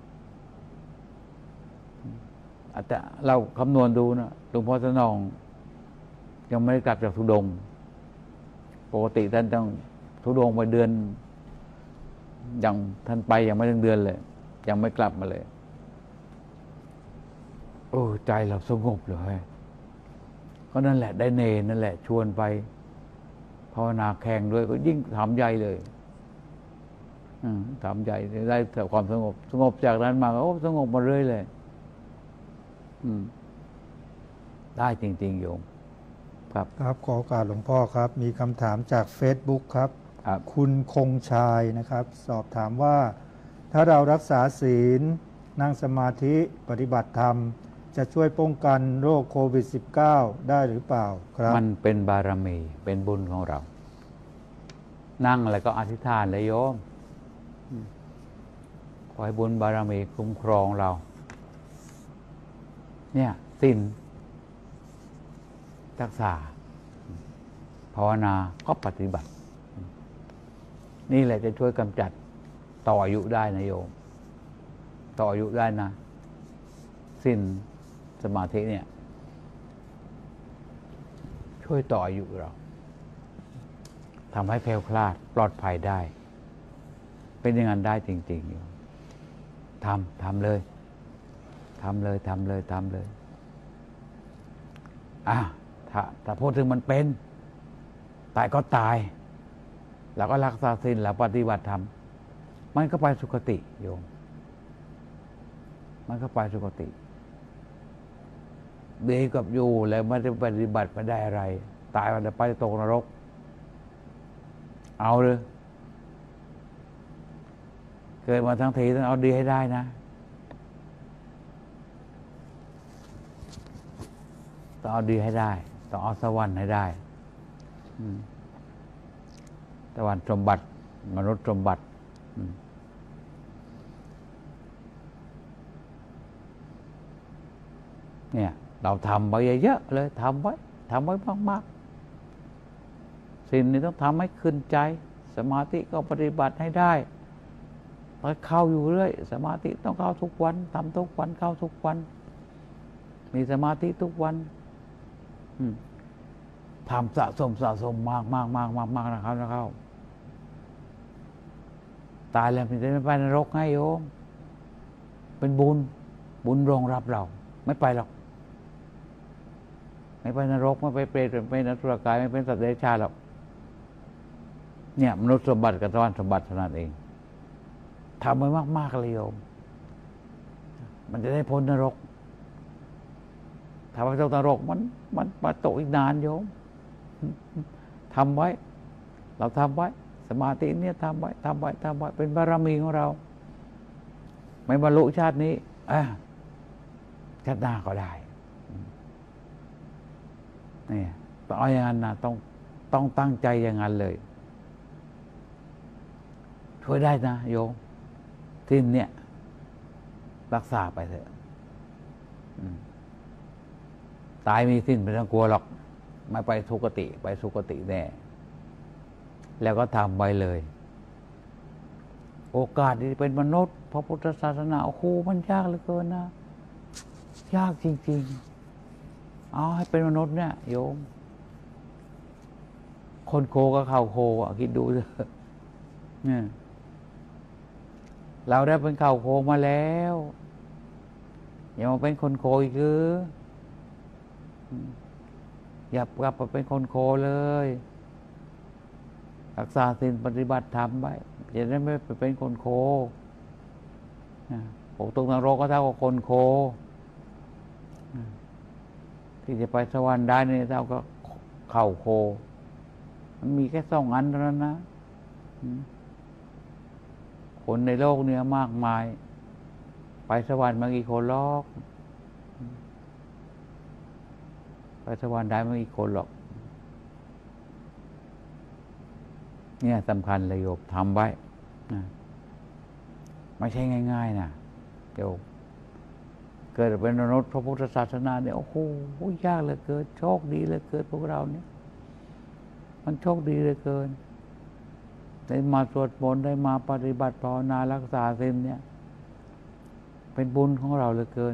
แต่เราคำนวณดูนะหลวงพ่อสนองยังไม่ได้กลับจากธุดงค์ปกติท่านต้องธุดงค์ไปเดือนยังท่านไปยังไม่ถึงเดือนเลยยังไม่กลับมาเลยโอ้ใจเราสงบเลยก็นั่นแหละได้เนนั่นแหละชวนไปภาวนาแข่งด้วยก็ยิ่งทำใหญ่เลยทำใหญ่ได้แต่ความสงบสงบจากนั้นมาโอ้สงบมาเรื่อยเลยได้จริงๆโยมครับครับขอโอกาสหลวงพ่อครับมีคำถามจาก Facebook ครับครับคุณคงชายนะครับ สอบถามว่าถ้าเรารักษาศีลนั่งสมาธิปฏิบัติธรรม จะช่วยป้องกันโรคโควิด สิบเก้า ได้หรือเปล่าครับมันเป็นบารมีเป็นบุญของเรา นั่งแล้วก็อธิษฐานเลยโยมขอให้บุญบารมีคุ้มครองเรา เนี่ยศีลรักษาภาวนาก็ปฏิบัติ นี่แหละจะช่วยกำจัดต่ออายุได้นะโยม ต่ออายุได้นะศีลสมาธิเนี่ย ช่วยต่ออายุเราทำให้แคล้วคลาดปลอดภัยได้ เป็นอย่างนั้นได้จริงๆอยู่ทำทำเลยทำเลยทำเลยทำเลยอ่ะถ้าถ้าพูดถึงมันเป็นตายก็ตายแล้วก็รักษาศีลแล้วปฏิบัติธรรมมันก็ไปสุคติโยมมันก็ไปสุคติดีกับอยู่แล้วไม่ได้ปฏิบัติไม่ได้อะไรตายมันจะไปตกนรกเอาเลยเกิดมาทั้งทีต้องเอาดีให้ได้นะต้องเอาดีให้ได้ต้องเอาสวรรค์ให้ได้สวรรค์สมบัติมนุษย์สมบัติเนี่ยเราทำไว้เยอะๆเลยทำไว้ทำไว้มากๆสิ่งนี้ต้องทำให้ขึ้นใจสมาธิก็ปฏิบัติให้ได้ไปเข้าอยู่เรื่อยสมาธิต้องเข้าทุกวันทำทุกวันเข้าทุกวันมีสมาธิทุกวันทำสะสมสะสมมากมากมากมากมากนะครับนะครับตายแล้วมันจะไม่ไปนรกให้โยมเป็นบุญบุญรองรับเราไม่ไปหรอกไม่ไปนรกไม่ไปเปรตไม่ไปนรกกายไม่เป็นสัตว์เดรัจฉานหรอกเนี่ยมนุษย์สมบัติกับสวรรค์สมบัติเท่านั้นเองทำไว้มากๆเลยโยมมันจะได้พ้นนรกถ้าไปตกนรกมันมันมาตกอีกนานโยมทำไว้เราทำไว้สมาธิเนี่ยทำไว้ทำไว้ทำไว้เป็นบารมีของเราไม่บรรลุชาตินี้อ่ะชาติหน้าก็ได้นี่ต้องเอาอย่างนั้นนะต้องต้องตั้งใจอย่างนั้นเลยช่วยได้นะโยมที่เนี่ยรักษาไปเถอะตายมีสิ้นไม่ต้องกลัวหรอกไม่ไปทุกติไปสุคติแน่แล้วก็ทำไปเลยโอกาสที่เป็นมนุษย์พระพุทธศาสนาโอ้โหมันยากเหลือเกินนะยากจริงๆเอาให้เป็นมนุษย์เนี่ยโยมคนโคก็เข้าโคอ่ะคิดดูเถอะเนี่ยเราได้เป็นเข้าโคมาแล้วอย่ามาเป็นคนโคอีกคืออย่ากลับมาเป็นคนโคเลยรักษาศีลปฏิบัติธรรมไว้จะได้ไม่ไปเป็นคนโคพวกตรงนรกก็เท่ากับคนโคที่จะไปสวรรค์ได้เนี่ยเท่ากับเข้าโคมันมีแค่สองอันเท่านั้นนะคนในโลกเนี่ยมากมายไปสวรรค์มากี่คนหรอกไปสวรรค์ได้ไม่กี่คนหรอกเนี่ยสำคัญเลยโยมทำไว้นะไม่ใช่ง่ายๆนะโยมเกิดเป็นมนุษย์พระพุทธศาสนาเนี่ยโอ้โหยากเหลือเกินโชคดีเหลือเกินพวกเราเนี่ยมันโชคดีเหลือเกินได้มาสวดมนต์ได้มาปฏิบัติภาวนารักษาศีลเนี่ยเป็นบุญของเราเหลือเกิน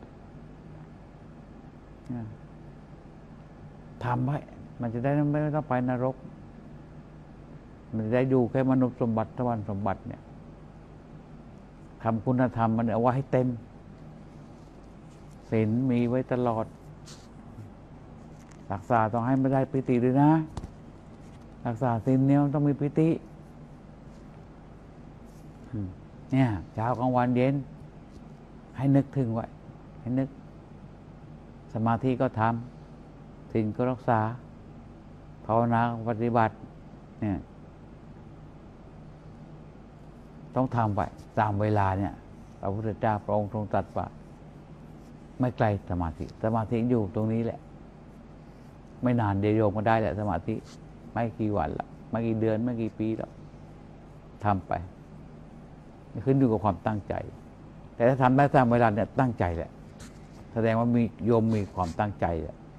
ทำไว้มันจะได้ไม่ต้องไปนรกมันจะได้อยู่แค่มนุษย์สมบัติสวรรค์สมบัติเนี่ยทำคุณธรรมมันเอาไว้ให้เต็มศีลมีไว้ตลอดรักษาต้องให้ไม่ได้ปิติด้วยนะรักษาศีลเนี่ยต้องมีปิติเนี่ยเช้ากลางวันเย็นให้นึกถึงไว้ให้นึกสมาธิก็ทำศีลก็รักษาภาวนาปฏิบัติเนี่ยต้องทำไปตามเวลาเนี่ยพระพุทธเจ้าพระองค์ทรงตรัสว่าไม่ไกลสมาธิสมาธิอยู่ตรงนี้แหละไม่นานเดียวโยมก็ได้แหละสมาธิไม่กี่วันละไม่กี่เดือนไม่กี่ปีแล้วทำไปขึ้นอยู่กับความตั้งใจแต่ถ้าทำได้ตามเวลาเนี่ยตั้งใจแหละแสดงว่ามีโยมมีความตั้งใจแหละ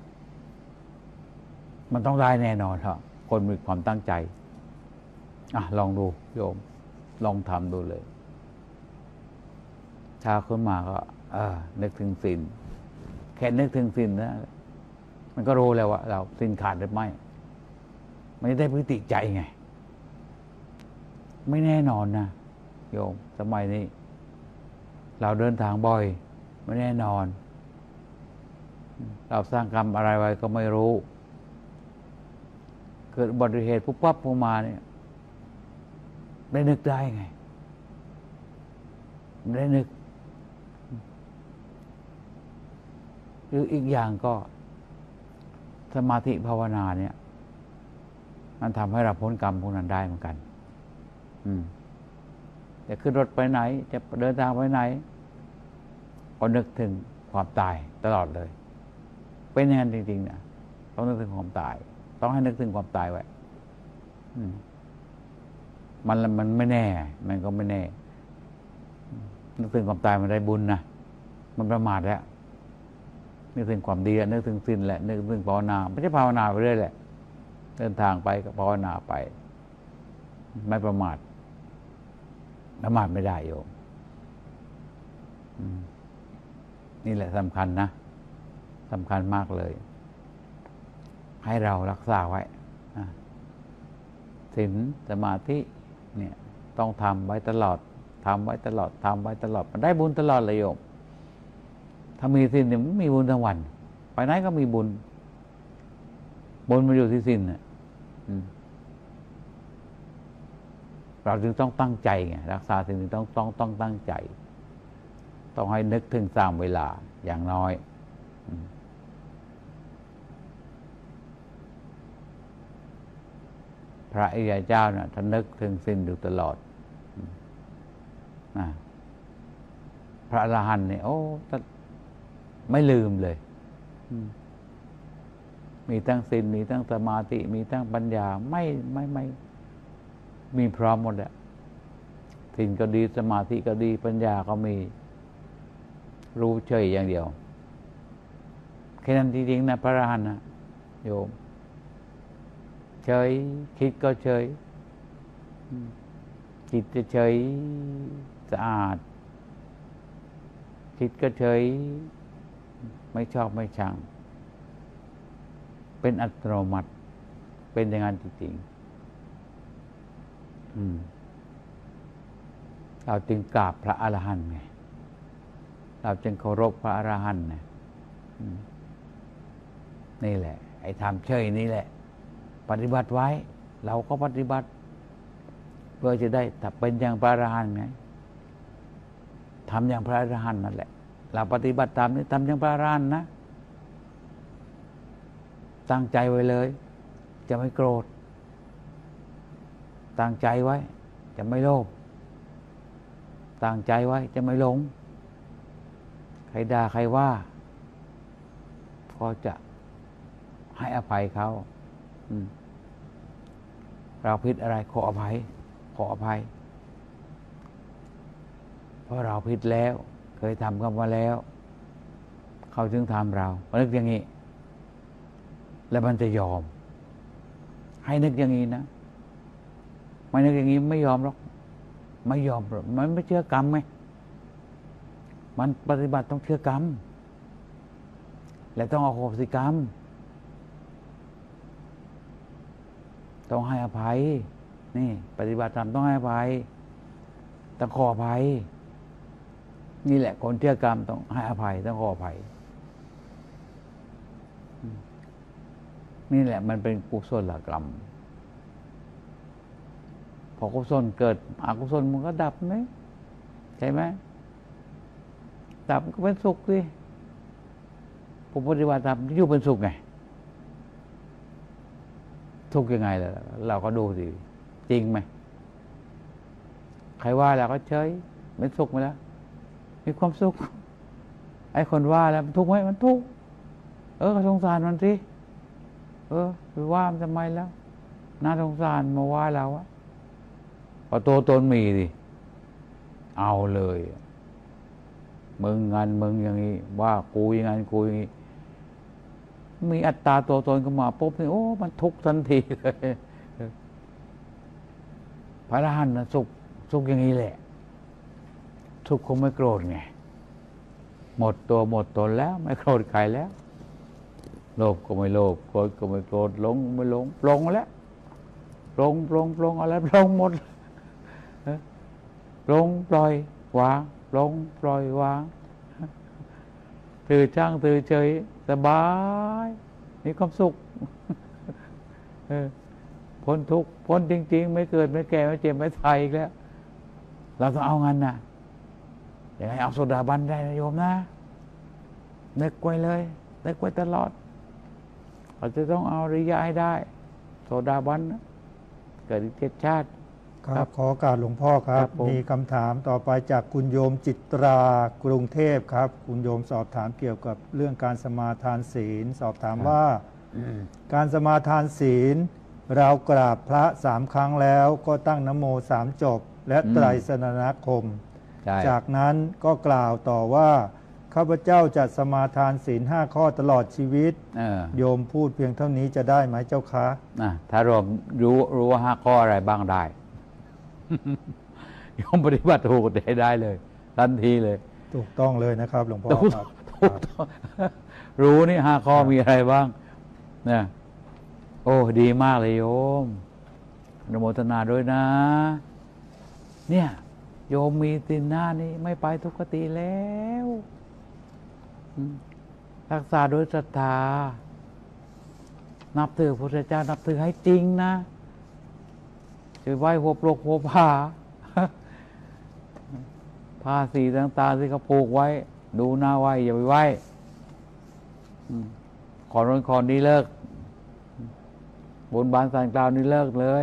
มันต้องได้แน่นอนครับคนมีความตั้งใจอ่ะลองดูโยมลองทำดูเลยเช้าขึ้นมาก็เออนึกถึงศีลแค่นึกถึงศีลนะมันก็รู้แล้วว่าเราศีลขาดหรือไม่ไม่ได้พิติใจไงไม่แน่นอนนะโยมสมัยนี้เราเดินทางบ่อยไม่แน่นอนเราสร้างกรรมอะไรไว้ก็ไม่รู้เกิดอุบัติเหตุปุ๊บปั๊บปุ๊บมาเนี่ยได้นึกได้ไงได้นึกหรืออีกอย่างก็สมาธิภาวนาเนี่ยมันทำให้เราพ้นกรรมพวกนั้นได้เหมือนกันอืมจะขึ้นรถไปไหนจะเดินทางไปไหนก็นึกถึงความตายตลอดเลยเป็นอย่างนั้นจริงๆนะต้องนึกถึงความตายต้องให้นึกถึงความตายไว้อืมมันมันไม่แน่มันก็ไม่แน่นึกถึงความตายมันได้บุญนะมันประมาทแล้วนึกถึงความดีนึกถึงศีลแหละนึกถึงภาวนาไม่ใช่ภาวนาไปเรื่อยแหละเดินทางไปก็ภาวนาไปไม่ประมาทประมาทไม่ได้โยมนี่แหละสำคัญนะสำคัญมากเลยให้เรารักษาไว้ศีลสมาธิเนี่ยต้องทำไว้ตลอดทำไว้ตลอดทำไว้ตลอดมันได้บุญตลอดเลยโยมถ้ามีศีลเนี่ยมันมีบุญทั้งวันไปไหนก็มีบุญบุญมันอยู่ที่ศีลเนี่ยเราจึงต้องตั้งใจไงรักษาศีลต้องต้องต้องตั้งใจต้องให้นึกถึงสามเวลาอย่างน้อยพระอริยเจ้าเนี่ยท่านนึกถึงศีลอยู่ตลอดพระอรหันต์เนี่ยโอ้ไม่ลืมเลยมีทั้งศีลมีทั้งสมาธิมีทั้งปัญญาไม่ไม่ไม่มีพร้อมหมดอะศีลก็ดีสมาธิก็ดีปัญญาก็มีรู้เฉยอย่างเดียวแค่นั้นจริงๆนะพระอรหันต์นะโยมเฉยคิดก็เฉยจิตจะเฉยสะอาดคิดก็เฉยไม่ชอบไม่ชังเป็นอัตโนมัติเป็นอย่างนั้นจริงๆเราจึงกราบพระอรหันต์ไงเราจึงเคารพพระอรหันต์นะนี่แหละไอ้ทำเฉยนี่แหละปฏิบัติไว้เราก็ปฏิบัติเพื่อจะได้ถ้าเป็นอย่างพระอรหันต์ไงทำอย่างพระอรหันต์นั่นแหละเราปฏิบัติตามนี้ทำอย่างพระอรหันต์นะตั้งใจไว้เลยจะไม่โกรธตั้งใจไว้จะไม่โลภตั้งใจไว้จะไม่หลงใครด่าใครว่าก็จะให้อภัยเขาเราผิดอะไรขออภัยขออภัยเพราะเราผิดแล้วเคยทำกันมาแล้วเขาจึงทำเรานึกอย่างนี้แล้วมันจะยอมให้นึกอย่างนี้นะไม่นึกอย่างนี้ไม่ยอมหรอกไม่ยอมหรอกมันไม่เชื่อกรรมไหมมันปฏิบัติต้องเชื่อกรรมและต้องอโหสิกรรมต้องให้อภัยนี่ปฏิบัติธรรมต้องให้อภัยต้องขออภัยนี่แหละคนเชื่อกรรมต้องให้อภัยต้องขออภัยนี่แหละมันเป็นกุศลกรรมพอกุศลเกิดอกุศลมันก็ดับไหมใช่ไหมดับก็เป็นสุขสิผู้ปฏิบัติธรรมอยู่เป็นสุขไงทุกข์ยังไงล่ะเราก็ดูสิจริงไหมใครว่าแล้วก็เฉยเป็นสุขไปแล้วมีความสุขไอ้คนว่าแล้วมันทุกข์ไหมมันทุกข์เออสงสารมันสิเออไปว่ามันทำไมแล้วน่าสงสารมาว่าเราอะพอตัวตนมีดิเอาเลยมึงงานมึงอย่างนี้ว่ากูอย่างนั้นกูอย่างนี้มีอัตตาตัวตนก็มาปุ๊บนี่โอ้มันทุกข์ทันทีเลยพระอรหันต์นะสุขสุขอย่างนี้แหละสุขคงไม่โกรธไงหมดตัวหมดตนแล้วไม่โกรธใครแล้วโลภก็ไม่โลภโกรธก็ไม่โกรธหลงไม่หลงปลงแล้วปลงปลงปลงอะไรปลงหมดปลงปล่อยวางปลงปล่อยวางตื่นช่างตื่นเฉยสบายมีความสุขพ้นทุกข์พ้นจริงๆไม่เกิดไม่แก่ไม่เจ็บไม่ตายอีกแล้วเราต้องเอางั้นนะอย่างไรเอาโซดาบันได้นะโยมนะนึกไว้เลยนึกไว้ตลอดเราจะต้องเอาอริยะให้ได้โซดาบันนะเกิดอีกเจ็ดชาติครับขอโอกาสหลวงพ่อครับ มีคำถามต่อไปจากคุณโยมจิตรากรุงเทพครับ คุณโยมสอบถามเกี่ยวกับเรื่องการสมาทานศีลสอบถามว่าการสมาทานศีลเรากราบพระสามครั้งแล้วก็ตั้งนะโมสามจบและไตรสรณคมจากนั้นก็กล่าวต่อว่าข้าพเจ้าจะสมาทานศีลห้าข้อตลอดชีวิตโยมพูดเพียงเท่านี้จะได้ไหมเจ้าคะถ้ารวมรู้รู้ว่าห้าข้ออะไรบ้างได้โยมปฏิบัติถูกได้ได้เลยทันทีเลยถูกต้องเลยนะครับหลวงพ่อครับถูกต้องรู้นี่ห้าข้อมีอะไรบ้างเนี่ยโอ้ดีมากเลยโยมอนุโมทนาด้วยนะเนี่ยโยมมีตินหน้านี้ไม่ไปทุกขติแล้วรักษาโดยศรัทธานับถือพระพุทธเจ้านับถือให้จริงนะจะไหว้หัวปลกหัวผ้าผ้าสีต่างๆที่เขาผูกไว้ดูหน้าไหว้อย่าไปไหว้ขอโน่นขอนี้เลิกบนบานสารกล่าวนี้เลิกเลย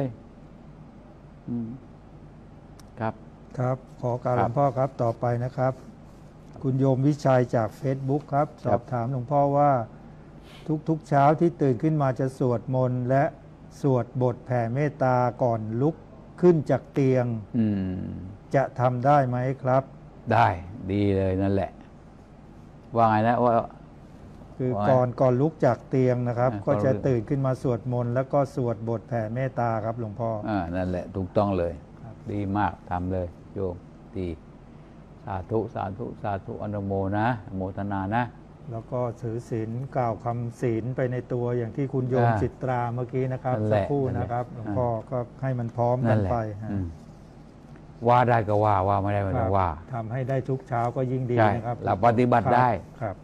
ครับครับขอการหลวงพ่อครับต่อไปนะครับคุณโยมวิชัยจาก Facebook ครับสอบถามหลวงพ่อว่าทุกๆเช้าที่ตื่นขึ้นมาจะสวดมนต์และสวดบทแผ่เมตตาก่อนลุกขึ้นจากเตียงจะทำได้ไหมครับได้ดีเลยนั่นแหละว่าไงนะว่าคือก่อนก่อนลุกจากเตียงนะครับก็จะตื่นขึ้นมาสวดมนต์แล้วก็สวดบทแผ่เมตตาครับหลวงพ่ออ่านั่นแหละถูกต้องเลยดีมากทำเลยโยมดีสาธุสาธุสาธุอนุโมนะโมทนานะแล้วก็ถือศีลกล่าวคำศีลไปในตัวอย่างที่คุณโยมจิตราเมื่อกี้นะครับสักครู่นะครับหลวงพ่อก็ให้มันพร้อมกันไปว่าได้ก็ว่าว่าไม่ได้ไม่ต้องว่าทำให้ได้ทุกเช้าก็ยิ่งดีนะครับเราปฏิบัติได้ครับ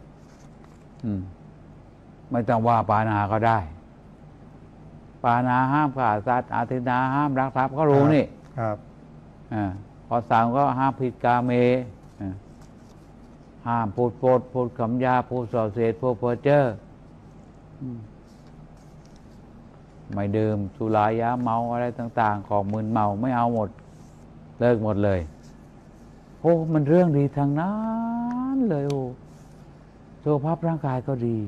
ไม่ต้องว่าปานาก็ได้ปานาห้ามฆ่าสัตว์อาทินาห้ามรักทรัพย์ก็รู้นี่ครับอ่าพอสามก็ห้ามผิดกาเมห้ามพูดโพดพูดคำหยาพูดส่อเสียดพูดเพ้อเจ้อไม่ดื่มสุรายาเมาอะไรต่างๆของมึนเมาไม่เอาหมดเลิกหมดเลยโอ้มันเรื่องดีทางนั้นเลยโอ้สุขภาพร่างกายก็ดี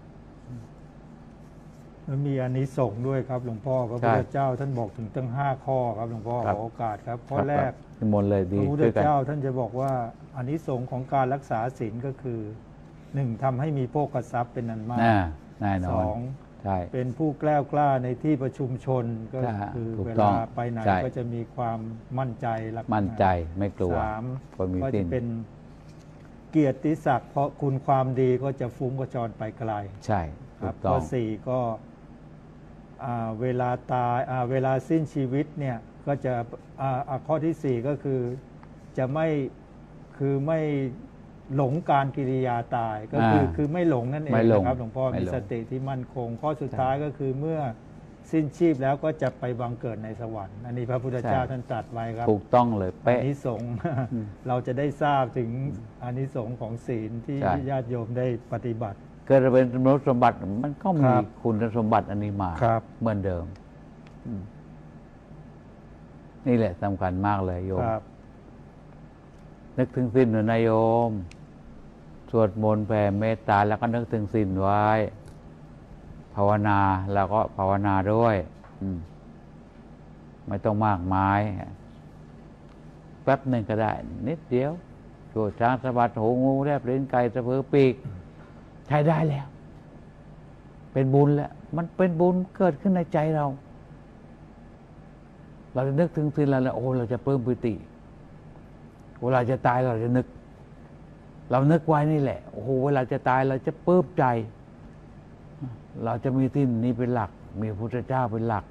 แล้วมีอานิสงส์ด้วยครับหลวงพ่อพระพุทธเจ้าท่านบอกถึงตั้งห้าข้อครับหลวงพ่อขอโอกาสครับข้อแรกหมดเลยดีพระพุทธเจ้าท่านจะบอกว่าอานิสงส์ของการรักษาศีลก็คือหนึ่งทำให้มีโภคทรัพย์เป็นอันมากสองเป็นผู้แกล้วกล้าในที่ประชุมชนก็คือเวลาไปไหนก็จะมีความมั่นใจมั่นใจไม่กลัวสามก็จะเป็นเกียรติศักดิ์เพราะคุณความดีก็จะฟุ้งกระจรไปไกลใช่ครับข้อสี่ก็เวลาตายเวลาสิ้นชีวิตเนี่ยก็จะข้อที่สี่ก็คือจะไม่คือไม่หลงการกิริยาตายก็คือคือไม่หลงนั่นเองนะครับหลวงพ่อมีสติที่มั่นคงข้อสุดท้ายก็คือเมื่อสิ้นชีพแล้วก็จะไปบังเกิดในสวรรค์อันนี้พระพุทธเจ้าท่านตรัสไว้ครับถูกต้องเลยเป๊ะอานิสงส์เราจะได้ทราบถึงอานิสงส์ของศีลที่ญาติโยมได้ปฏิบัติเกิดเป็นมนุษย์สมบัติมันก็มีคุณสมบัติอันนี้มาเหมือนเดิมนี่แหละสำคัญมากเลยโยมนึกถึงศีลหน่อยนายโยมสวดมนต์แผ่เมตตาแล้วก็นึกถึงศีลไว้ภาวนาแล้วก็ภาวนาด้วยอืมไม่ต้องมากมายแป๊บหนึ่งก็ได้นิดเดียวโจดช้างสะบัดหูงูแลบลิ้นไก่สะพือปีกใช้ได้แล้วเป็นบุญแล้วมันเป็นบุญเกิดขึ้นในใจเราเราจะนึกถึงศีลแล้วโอ้เราจะปลื้มปิติเวลาจะตายเราจะนึกเรานึกไว้นี่แหละโอ้โหเวลาจะตายเราจะปลื้มใจเราจะมีศีลนี้เป็นหลักมีพระพุทธเจ้าเป็นหลัก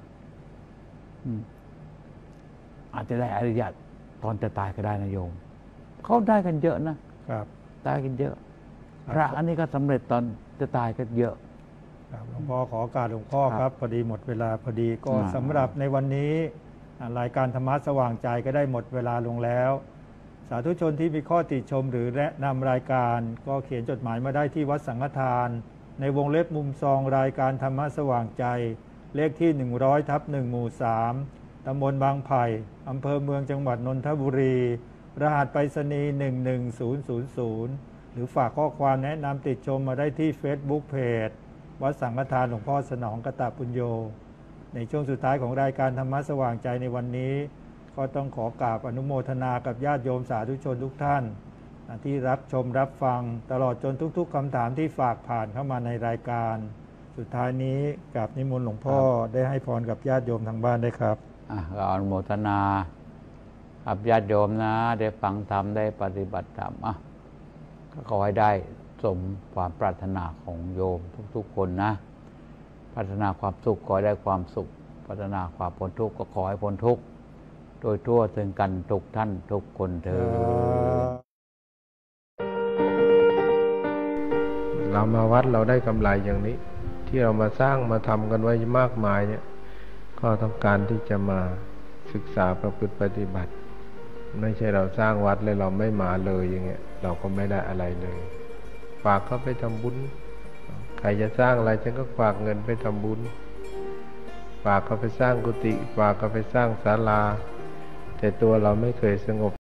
อาจจะได้อริยะตอนจะตายก็ได้นะโยมเขาได้กันเยอะนะครับได้กันเยอะพระอันนี้ก็สำเร็จตอนจะตายก็เยอะครับหลวงพ่อขอโอกาสหลวงพ่อครับพอดีหมดเวลาพอดีก็สำหรับในวันนี้รายการธรรมะสว่างใจก็ได้หมดเวลาลงแล้วสาธุชนที่มีข้อติชมหรือแนะนำรายการก็เขียนจดหมายมาได้ที่วัดสังฆทานในวงเล็บมุมซองรายการธรรมะสว่างใจเลขที่หนึ่งร้อยทับหนึ่งหมู่สามตำบลบางไผ่อำเภอเมืองจังหวัดนนทบุรีรหัสไปรษณีย์หนึ่งหนึ่งศูนย์ศูนย์ศูนย์หรือฝากข้อความแนะนำติดชมมาได้ที่ Facebook Page วัดสังฆทานหลวงพ่อสนองกตปุญโญในช่วงสุดท้ายของรายการธรรมะสว่างใจในวันนี้ก็ต้องขอกราบอนุโมทนากับญาติโยมสาธุชนทุกท่านที่รับชมรับฟังตลอดจนทุกๆคำถามที่ฝากผ่านเข้ามาในรายการสุดท้ายนี้กราบนิมนต์หลวงพ่อได้ให้พรกับญาติโยมทางบ้านได้ครับอ่ะก็อนุโมทนากับญาติโยมนะได้ฟังธรรมได้ปฏิบัติธรรมอ่ะก็ขอให้ได้สมความปรารถนาของโยมทุกๆคนนะปรารถนาความสุขขอให้ได้ความสุขปรารถนาความพ้นทุกข์ก็ขอให้พ้นทุกข์โดยทั่วถึงกันทุกท่านทุกคนเถิดเรามาวัดเราได้กำไรอย่างนี้ที่เรามาสร้างมาทำกันไว้มากมายเนี่ยก็ต้องการที่จะมาศึกษาประพฤติปฏิบัติไม่ใช่เราสร้างวัดเลยเราไม่มาเลยอย่างเงี้ยเราก็ไม่ได้อะไรเลยฝากเขาไปทำบุญใครจะสร้างอะไรฉันก็ฝากเงินไปทำบุญฝากเขาไปสร้างกุฏิฝากเขาไปสร้างศาลาแต่ตัวเราไม่เคยสงบ